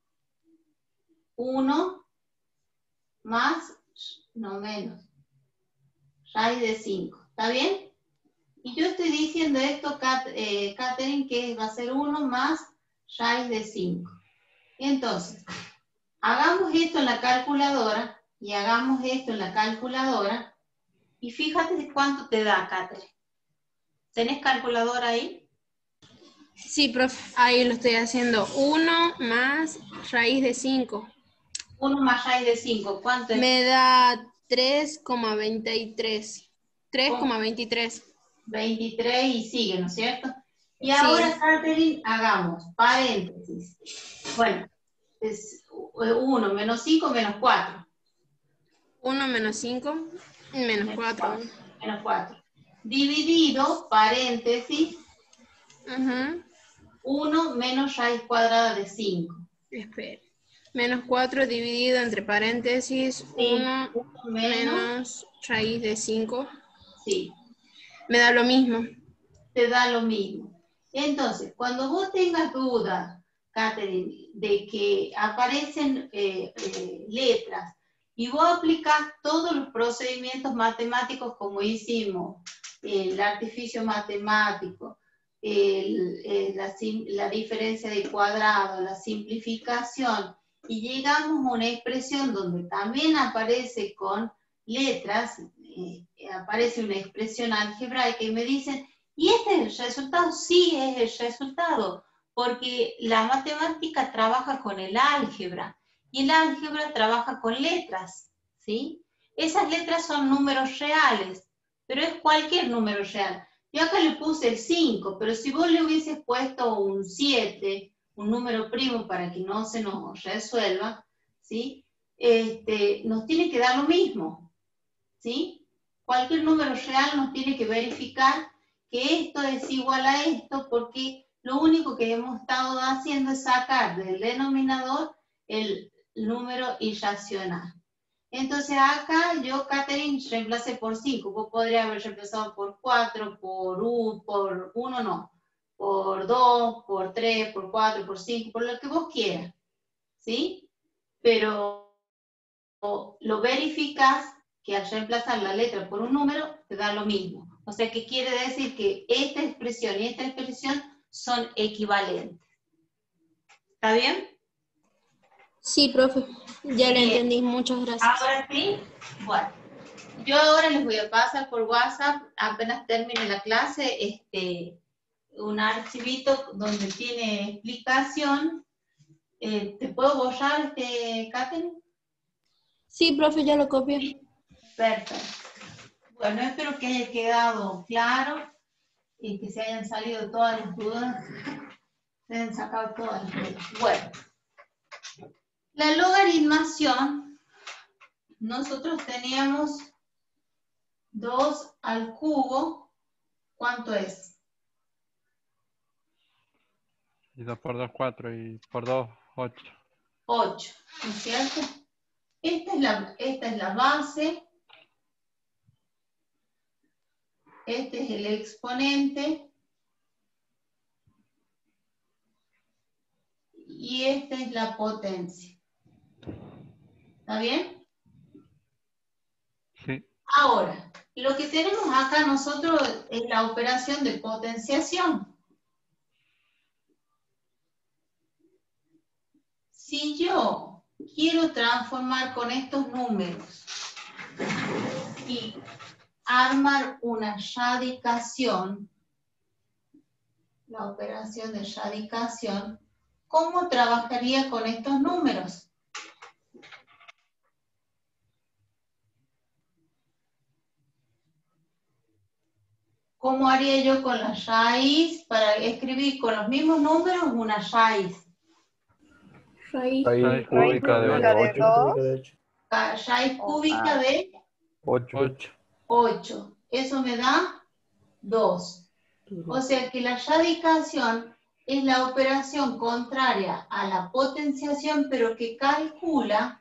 1 más, no menos, raíz de 5. ¿Está bien? Y yo estoy diciendo esto, Catherine, que va a ser 1 más raíz de 5. Entonces, hagamos esto en la calculadora y hagamos esto en la calculadora y fíjate de cuánto te da, Catherine. ¿Tenés calculadora ahí? Sí, profe, ahí lo estoy haciendo. 1 más raíz de 5. 1 más raíz de 5, ¿cuánto es? Me da 3,23. 3,23. 23 y sigue, ¿no es cierto? Y Sí. ahora, Catherine, hagamos paréntesis. Bueno, es 1 menos 5 menos 4. 1 menos 5 menos 4. Menos 4. Dividido, paréntesis, 1 menos raíz cuadrada de 5. Espera. Menos 4 dividido entre paréntesis, 1 menos raíz de 5. Sí. Me da lo mismo. Te da lo mismo. Entonces, cuando vos tengas duda, Catherine, de que aparecen letras y vos aplicás todos los procedimientos matemáticos como hicimos, el artificio matemático, la diferencia de cuadrado, la simplificación, y llegamos a una expresión donde también aparece con letras, aparece una expresión algebraica y me dicen, ¿y este es el resultado? Sí, es el resultado, porque la matemática trabaja con el álgebra y el álgebra trabaja con letras, ¿sí? Esas letras son números reales, pero es cualquier número real. Yo acá le puse el 5, pero si vos le hubieses puesto un 7, un número primo para que no se nos resuelva, ¿sí? Nos tiene que dar lo mismo, ¿sí? Cualquier número real nos tiene que verificar que esto es igual a esto, porque lo único que hemos estado haciendo es sacar del denominador el número irracional. Entonces acá yo, Catherine, reemplacé por 5. Vos podrías haber reemplazado por 4, por 1 no, por 2, por 3, por 4, por 5, por lo que vos quieras, ¿sí? Pero lo verificas que al reemplazar la letra por un número te da lo mismo. O sea que quiere decir que esta expresión y esta expresión son equivalentes. ¿Está bien? Sí, profe. Ya le entendí. Muchas gracias. Ahora sí, bueno. Yo ahora les voy a pasar por WhatsApp, apenas termine la clase, un archivito donde tiene explicación. ¿Te puedo borrar, Catherine? Sí, profe, ya lo copié. Perfecto. Bueno, espero que haya quedado claro y que se hayan salido todas las dudas, se hayan sacado todas las dudas. Bueno, la logaritmación, nosotros teníamos 2 al cubo, ¿cuánto es? Y 2 por 2, 4. Y por 2, 8. 8, ¿no es cierto? Esta es la base. Este es el exponente. Y esta es la potencia. ¿Está bien? Sí. Ahora, lo que tenemos acá nosotros es la operación de potenciación. Si yo quiero transformar con estos números y armar una radicación, la operación de radicación, ¿cómo trabajaría con estos números? ¿Cómo haría yo con la raíz para escribir con los mismos números una raíz? Raíz cúbica de 8. Raíz cúbica de 8. 8. Eso me da 2. O sea que la radicación es la operación contraria a la potenciación, pero que calcula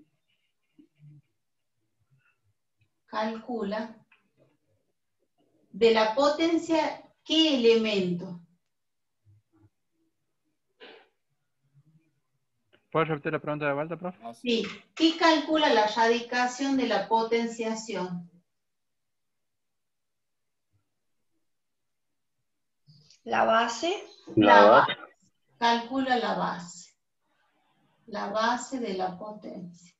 de la potencia, ¿qué elemento? ¿Puedes repetir la pregunta de vuelta, profe? Sí. ¿Qué calcula la radicación de la potenciación? La base. Calcula la base. La base de la potencia.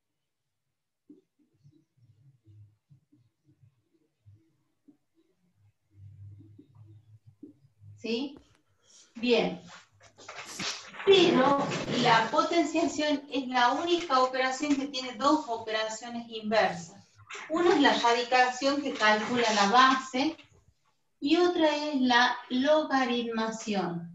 ¿Sí? Bien. Pero la potenciación es la única operación que tiene dos operaciones inversas. Una es la radicación que calcula la base y otra es la logaritmación.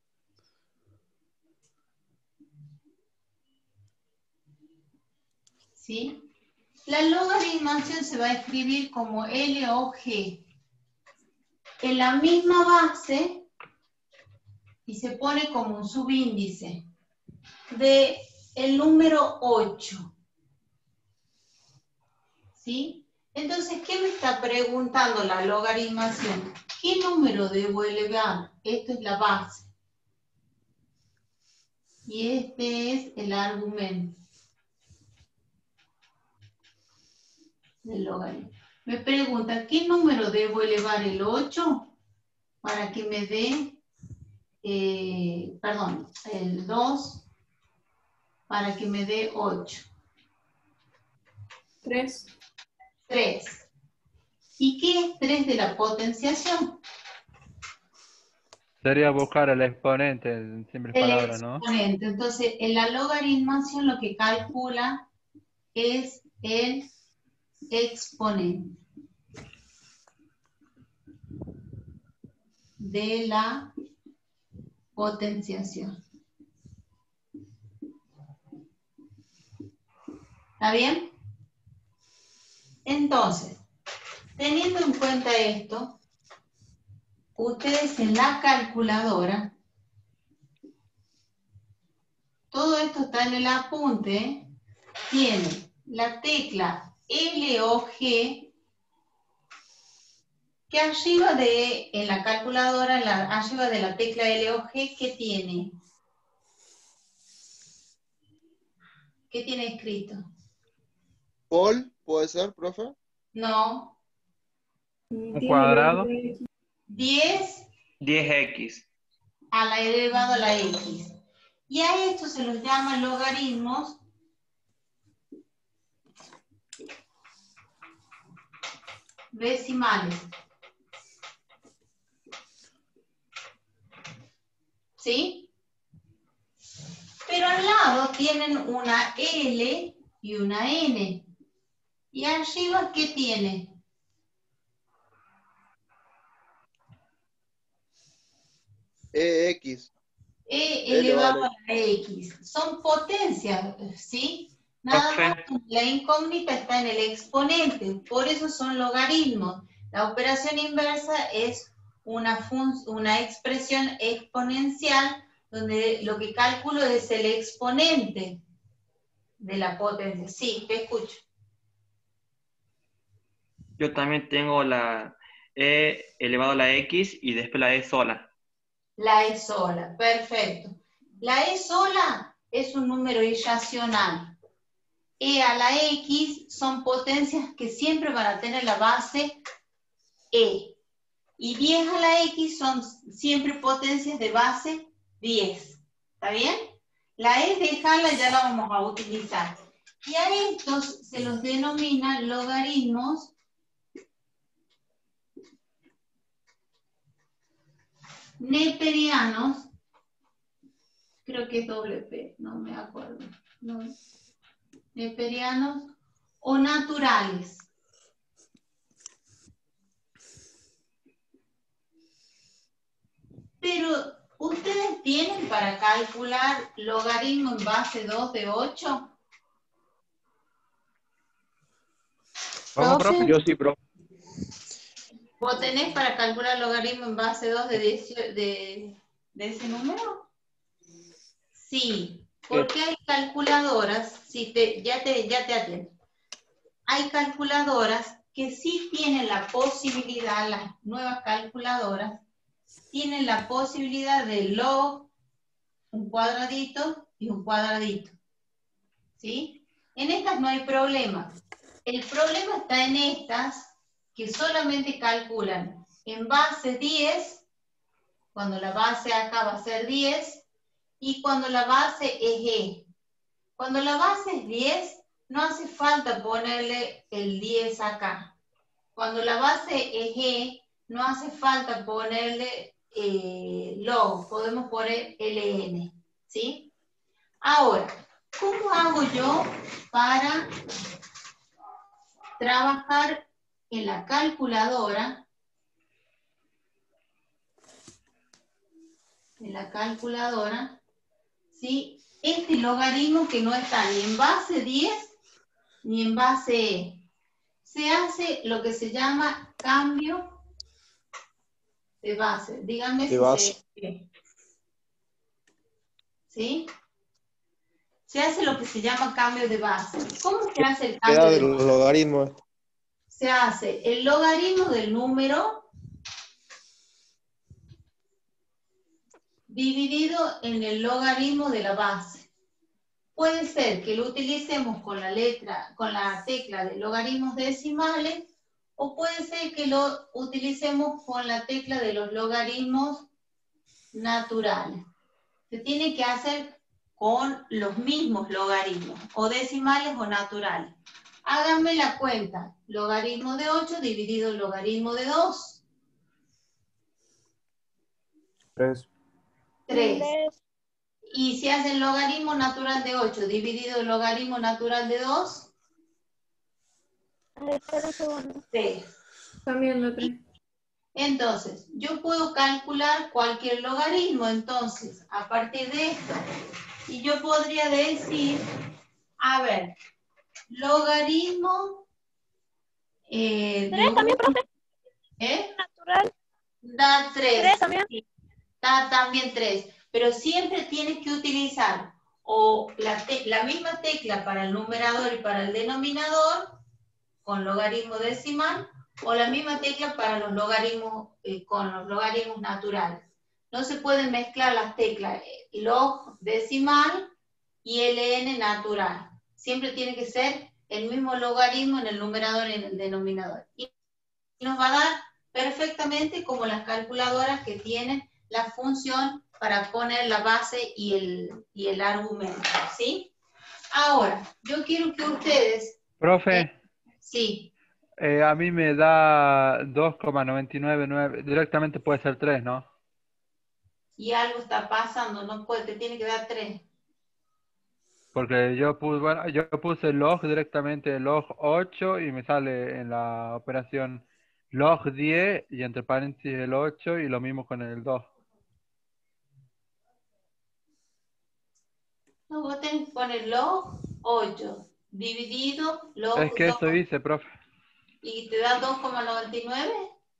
¿Sí? La logaritmación se va a escribir como LOG. En la misma base y se pone como un subíndice de el número 8. ¿Sí? Entonces, ¿qué me está preguntando la logaritmación? ¿Qué número debo elevar? Esto es la base. Y este es el argumento del logaritmo. Me pregunta, ¿qué número debo elevar el 8 para que me dé, el 2 para que me dé 8? 3. 3. ¿Y qué es 3 de la potenciación? Sería buscar el exponente, en simples palabras, ¿no? Exponente. Entonces, en la logaritmación lo que calcula es el exponente de la potenciación. ¿Está bien? Entonces, teniendo en cuenta esto, ustedes en la calculadora, todo esto está en el apunte, tienen la tecla LOG, que arriba en la calculadora, arriba de la tecla LOG, ¿qué tiene? ¿Qué tiene escrito? ¿Pol puede ser, profe? No. ¿Un cuadrado? 10 10x. a la elevado a la x. Y a esto se los llama logaritmos decimales. ¿Sí? Pero al lado tienen una L y una N. ¿Y arriba qué tiene? EX. E elevado a la X. Son potencias, ¿sí? Nada más, la incógnita está en el exponente, por eso son logaritmos. La operación inversa es una expresión exponencial donde lo que calculo es el exponente de la potencia. Sí, te escucho. Yo también tengo la e elevado a la x y después la e sola. La E sola, perfecto. La E sola es un número irracional. E a la X son potencias que siempre van a tener la base E. Y 10 a la X son siempre potencias de base 10. ¿Está bien? La E déjala, ya la vamos a utilizar. Y a estos se los denomina logaritmos neperianos. Creo que es doble P, no me acuerdo. No. Neperianos o naturales. tienen para calcular logaritmo en base 2 de 8? ¿Cómo, profe? Yo sí, profe. ¿Vos tenés para calcular logaritmo en base 2 de ese número? Sí, porque hay calculadoras, ya te atiendo. Hay calculadoras que sí tienen la posibilidad, las nuevas calculadoras, tienen la posibilidad de log, un cuadradito y un cuadradito. ¿Sí? En estas no hay problema. El problema está en estas que solamente calculan en base 10, cuando la base acá va a ser 10, y cuando la base es E. Cuando la base es 10, no hace falta ponerle el 10 acá. Cuando la base es E, no hace falta ponerle log, podemos poner ln, ¿sí? Ahora, ¿cómo hago yo para trabajar en la calculadora? En la calculadora, ¿sí? Este logaritmo que no está ni en base 10 ni en base E. Se hace lo que se llama cambio de base. Díganme si base. se ve. ¿Sí? Se hace lo que se llama cambio de base. ¿Cómo se hace el cambio de los base? logaritmos. Se hace el logaritmo del número dividido en el logaritmo de la base. Puede ser que lo utilicemos con la tecla de logaritmos decimales, o puede ser que lo utilicemos con la tecla de los logaritmos naturales. Se tiene que hacer con los mismos logaritmos, o decimales o naturales. Háganme la cuenta. Logaritmo de 8 dividido logaritmo de 2. 3. 3. Y si hacen logaritmo natural de 8 dividido el logaritmo natural de 2. 3. También lo 3. Entonces, yo puedo calcular cualquier logaritmo, entonces, a partir de esto. Y yo podría decir, a ver, logaritmo... ¿3 también, profe? ¿Natural? Da 3. ¿3 también? Sí, da también 3. Pero siempre tienes que utilizar o la misma tecla para el numerador y para el denominador, con logaritmo decimal, o la misma tecla para los logaritmos, con los logaritmos naturales. No se pueden mezclar las teclas log decimal y ln natural. Siempre tiene que ser el mismo logaritmo en el numerador y en el denominador. Y nos va a dar perfectamente como las calculadoras que tienen la función para poner la base y el argumento, ¿sí? Ahora, yo quiero que ustedes... Profe. Sí. A mí me da 2,999, directamente puede ser 3, ¿no? Y algo está pasando, no puede, te tiene que dar 3. Porque yo puse log directamente, log 8, y me sale en la operación log 10, y entre paréntesis el 8, y lo mismo con el 2. No, vos tenés que poner log 8, dividido log 2. Es que eso hice, profe. ¿Y te da 2,99?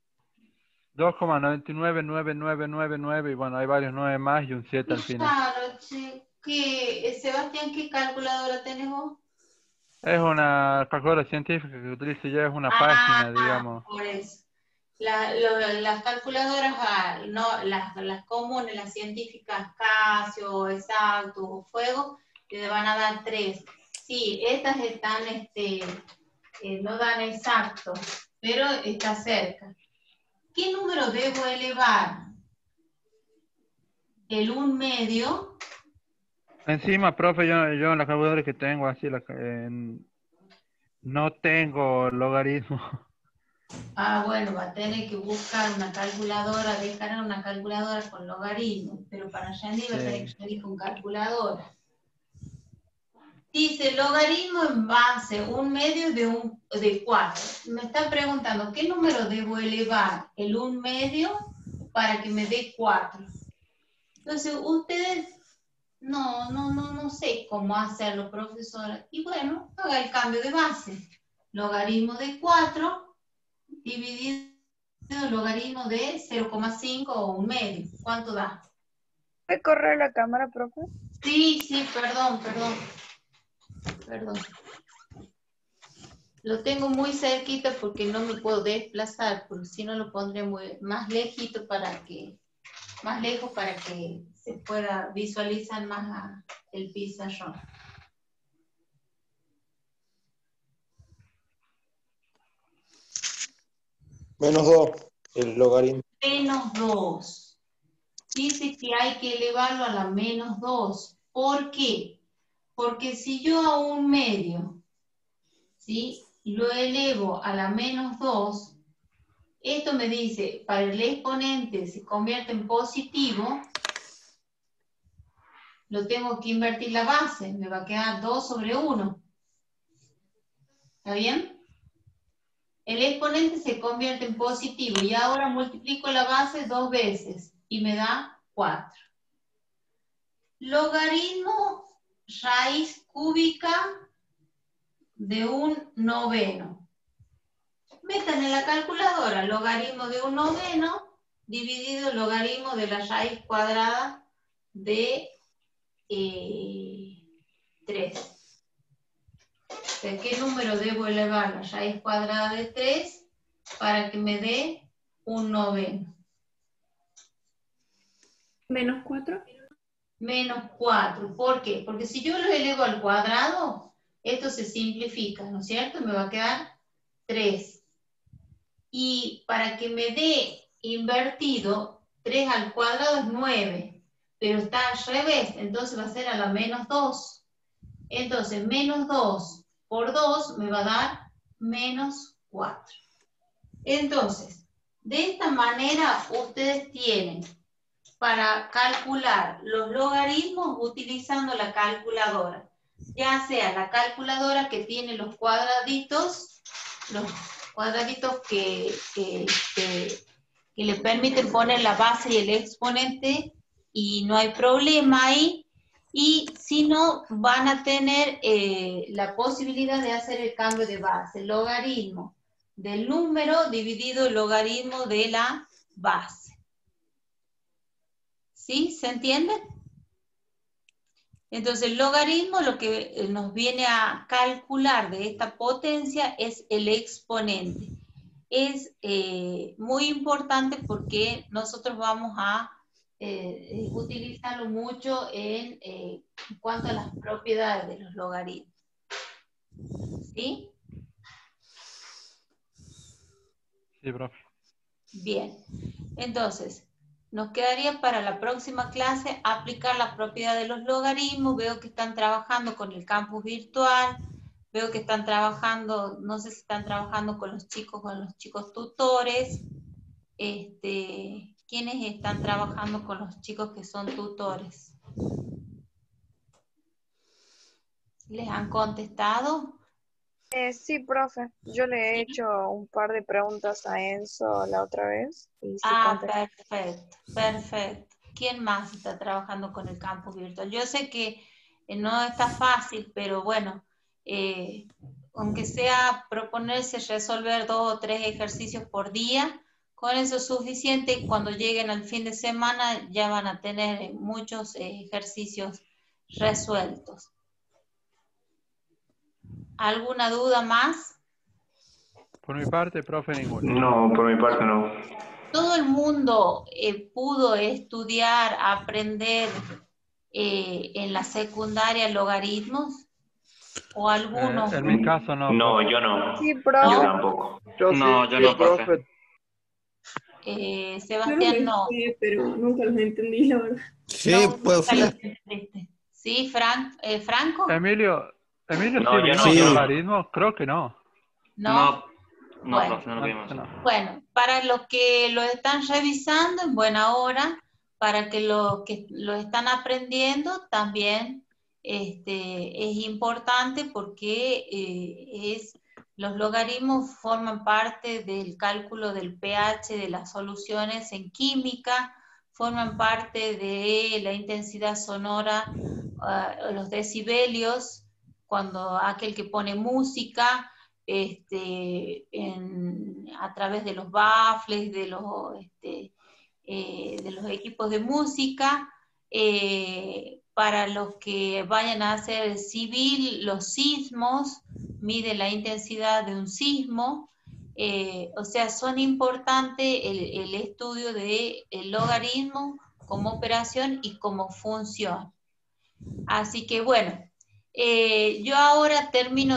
2,99999, y bueno, hay varios 9 más y un 7 al final. Claro, che. Sebastián, ¿qué calculadora tenés vos? Es una calculadora científica que utilizo ya, es una página, digamos. Por eso. Las calculadoras, las comunes, las científicas, Casio, Exacto, Fuego, te van a dar 3. Sí, estas están, no dan exacto, pero está cerca. ¿Qué número debo elevar? El 1/2. Encima, profe, yo en la calculadora que tengo, así, no tengo logaritmo. Ah, bueno, va a tener que buscar una calculadora, descargar una calculadora con logaritmo, pero para Yandy va a tener que salir con calculadora. Dice logaritmo en base 1/2 de 4. Me están preguntando, ¿qué número debo elevar? El 1/2 para que me dé 4. Entonces, ustedes, no sé cómo hacerlo, profesora. Y bueno, haga el cambio de base. Logaritmo de 4 dividido logaritmo de 0,5 o 1/2. ¿Cuánto da? ¿Puede correr la cámara, profe? Sí, perdón. Lo tengo muy cerquita porque no me puedo desplazar, porque si no lo pondré más lejos para que se pueda visualizar más el pizarrón. -2, el logaritmo. -2. Dice que hay que elevarlo a la -2. ¿Por qué? Porque si yo a 1/2, ¿sí?, lo elevo a la -2, esto me dice, para el exponente se convierte en positivo, lo tengo que invertir la base, me va a quedar 2/1. ¿Está bien? El exponente se convierte en positivo y ahora multiplico la base 2 veces y me da 4. Logaritmo raíz cúbica de 1/9. Metan en la calculadora logaritmo de 1/9 dividido logaritmo de la raíz cuadrada de 3. ¿De qué número debo elevar la raíz cuadrada de 3 para que me dé 1/9? -4. -4. ¿Por qué? Porque si yo lo elevo al cuadrado, esto se simplifica, ¿no es cierto? Me va a quedar 3. Y para que me dé invertido, 3 al cuadrado es 9, pero está al revés, entonces va a ser a la -2. Entonces, -2 por 2 me va a dar -4. Entonces, de esta manera ustedes tienen para calcular los logaritmos utilizando la calculadora, ya sea la calculadora que tiene los cuadraditos que le permiten poner la base y el exponente y no hay problema ahí. Y si no, van a tener la posibilidad de hacer el cambio de base, logaritmo del número dividido el logaritmo de la base. ¿Sí? ¿Se entiende? Entonces, el logaritmo lo que nos viene a calcular de esta potencia es el exponente. Es muy importante porque nosotros vamos a utilizarlo mucho en cuanto a las propiedades de los logaritmos. ¿Sí? Sí, profe. Bien. Entonces, nos quedaría para la próxima clase aplicar la propiedad de los logaritmos. Veo que están trabajando con el campus virtual. Veo que están trabajando, no sé si están trabajando con los chicos tutores. ¿Quiénes están trabajando con los chicos que son tutores? ¿Les han contestado? Sí, profe. Yo le he hecho un par de preguntas a Enzo la otra vez. Y sí Perfecto. ¿Quién más está trabajando con el campus virtual? Yo sé que no está fácil, pero bueno, aunque sea proponerse resolver 2 o 3 ejercicios por día, con eso es suficiente y cuando lleguen al fin de semana ya van a tener muchos ejercicios resueltos. ¿Alguna duda más? Por mi parte, profe, ninguna. No, por mi parte no. ¿Todo el mundo pudo estudiar, aprender en la secundaria logaritmos? ¿O algunos? En mi caso no. No, yo no. Sí, profe. Yo tampoco. Yo no, profe. Sebastián, no. Pero nunca los entendí, la verdad. Sí, profe. ¿Sí, Franco? Emilio, No, ¿sí yo vimos no. logaritmos? Creo que no. No. No, Bueno. profe, no lo vimos. Bueno, para los que lo están revisando en buena hora, para que los que lo están aprendiendo también es importante porque los logaritmos forman parte del cálculo del pH de las soluciones en química, forman parte de la intensidad sonora, los decibelios, cuando aquel que pone música a través de los baffles, de los equipos de música. Para los que vayan a hacer civil, los sismos, mide la intensidad de un sismo. O sea, son importantes el estudio del logaritmo como operación y como función. Así que bueno, yo ahora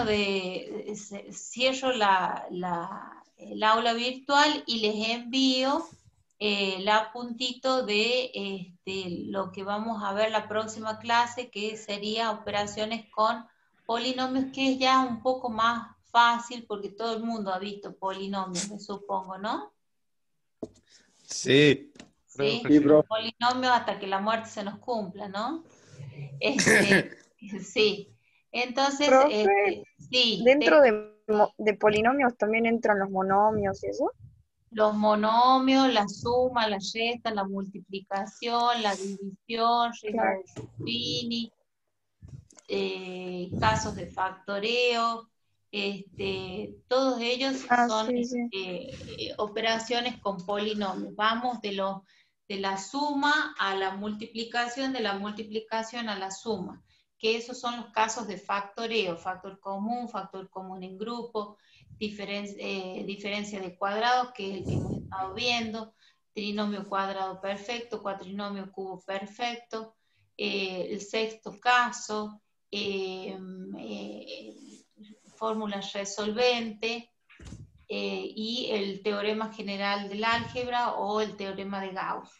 cierro el aula virtual y les envío el apuntito de lo que vamos a ver la próxima clase, que sería operaciones con polinomios, que es ya un poco más fácil porque todo el mundo ha visto polinomios, me supongo, ¿no? Sí. Sí, Sí, profe. polinomios hasta que la muerte se nos cumpla, ¿no? Sí. Entonces, Profe, sí. dentro de polinomios también entran los monomios y eso. Los monomios, la suma, la resta, la multiplicación, la división, regla de Ruffini, casos de factoreo, todos ellos son operaciones con polinomios. Vamos de la suma a la multiplicación, de la multiplicación a la suma, que esos son los casos de factoreo, factor común en grupo, diferencia de cuadrados, que es el que hemos estado viendo, trinomio cuadrado perfecto, cuatrinomio cubo perfecto, el sexto caso, fórmula resolvente, y el teorema general del álgebra o el teorema de Gauss.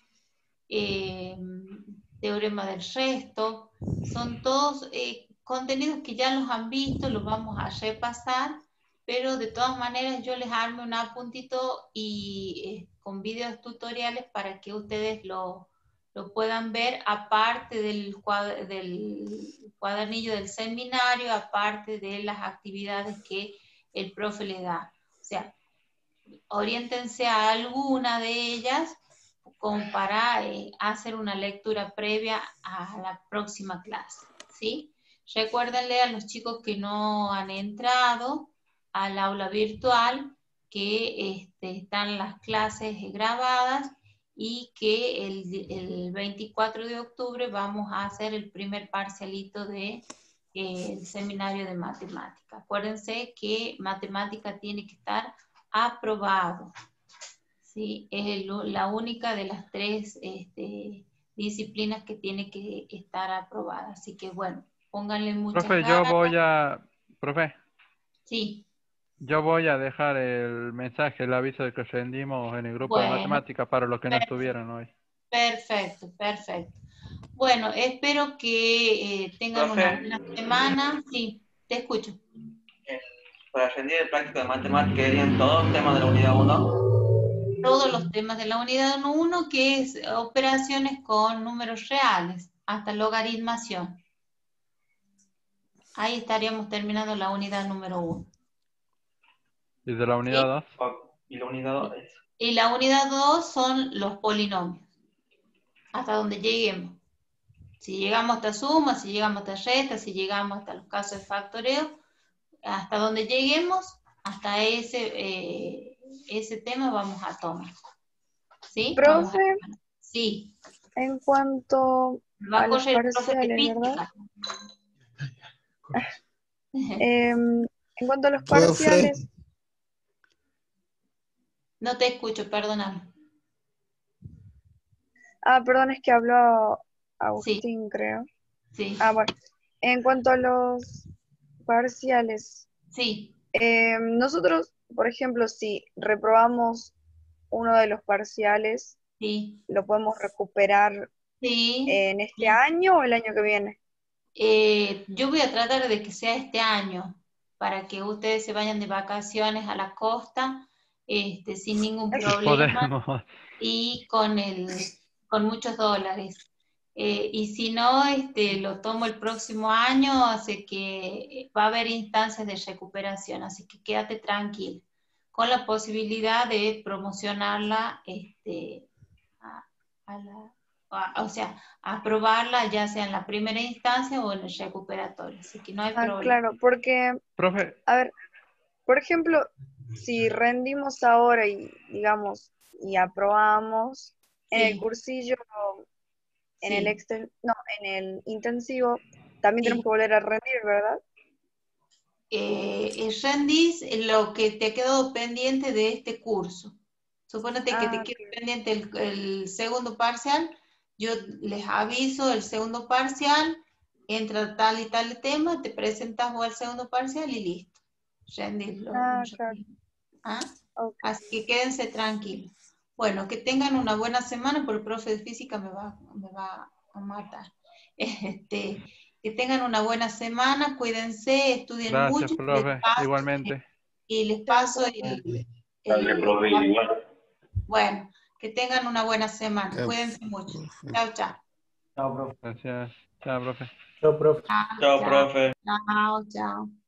Teorema del resto, son todos contenidos que ya los han visto, los vamos a repasar, pero de todas maneras yo les arme un apuntito y con videos tutoriales para que ustedes lo puedan ver, aparte del cuadernillo del seminario, aparte de las actividades que el profe le da. O sea, oriéntense a alguna de ellas como para hacer una lectura previa a la próxima clase, ¿sí? Recuérdenle a los chicos que no han entrado al aula virtual que están las clases grabadas y que el 24 de octubre vamos a hacer el primer parcialito del seminario de matemática. Acuérdense que matemática tiene que estar aprobado. Sí, es la única de las tres disciplinas que tiene que estar aprobada. Así que bueno, pónganle muchas ganas. Profe. Sí. Yo voy a dejar el mensaje, el aviso de que rendimos en el grupo de matemáticas para los que no estuvieron hoy. Perfecto, perfecto. Bueno, espero que tengan una buena semana. Sí, te escucho. Para rendir el práctico de matemáticas, ¿querían todos los temas de la unidad 1? Todos los temas de la unidad 1, que es operaciones con números reales, hasta logaritmación. Ahí estaríamos terminando la unidad número 1. ¿Y de la unidad 2? ¿Y la unidad 2? Y la unidad 2 son los polinomios, hasta donde lleguemos. Si llegamos hasta suma, si llegamos hasta resta, si llegamos hasta los casos de factoreo, hasta donde lleguemos, hasta ese tema vamos a tomar. ¿Sí? Profe, sí. En cuanto a los parciales, ¿verdad? En cuanto a los parciales... No te escucho, perdóname. Perdón, es que habló Agustín, creo. Sí. Bueno. En cuanto a los parciales. Sí. Nosotros, por ejemplo, si reprobamos uno de los parciales, sí, ¿lo podemos recuperar en este año o el año que viene? Yo voy a tratar de que sea este año, para que ustedes se vayan de vacaciones a la costa, sin ningún problema. Podemos. Y con muchos dólares. Y si no, lo tomo el próximo año, así que va a haber instancias de recuperación, así que quédate tranquilo, con la posibilidad de promocionarla o sea, aprobarla ya sea en la primera instancia o en el recuperatorio. Así que no hay problema. Claro, porque, Profe, a ver, por ejemplo, si rendimos ahora y, digamos, y aprobamos, en el Sí. cursillo, en el Sí. en el intensivo, también tenemos que volver a rendir, ¿verdad? Rendís lo que te ha quedado pendiente de este curso. Supónete que te Ah, queda pendiente el segundo parcial, yo les aviso el segundo parcial, entra tal y tal tema, te presentas vos al segundo parcial y listo. Rendís claro. ¿Ah? Ok. Así que quédense tranquilos. Bueno, que tengan una buena semana, porque el profe de física me va a matar. Que tengan una buena semana, cuídense, estudien gracias, mucho. profe. Igualmente. Y les paso Gracias, profe, igual. Bueno, que tengan una buena semana. Chao, Cuídense mucho. profe. Chao, chao. Chao, profe. Gracias. Chao, profe. Chao, profe. Chao, profe. Chao, chao.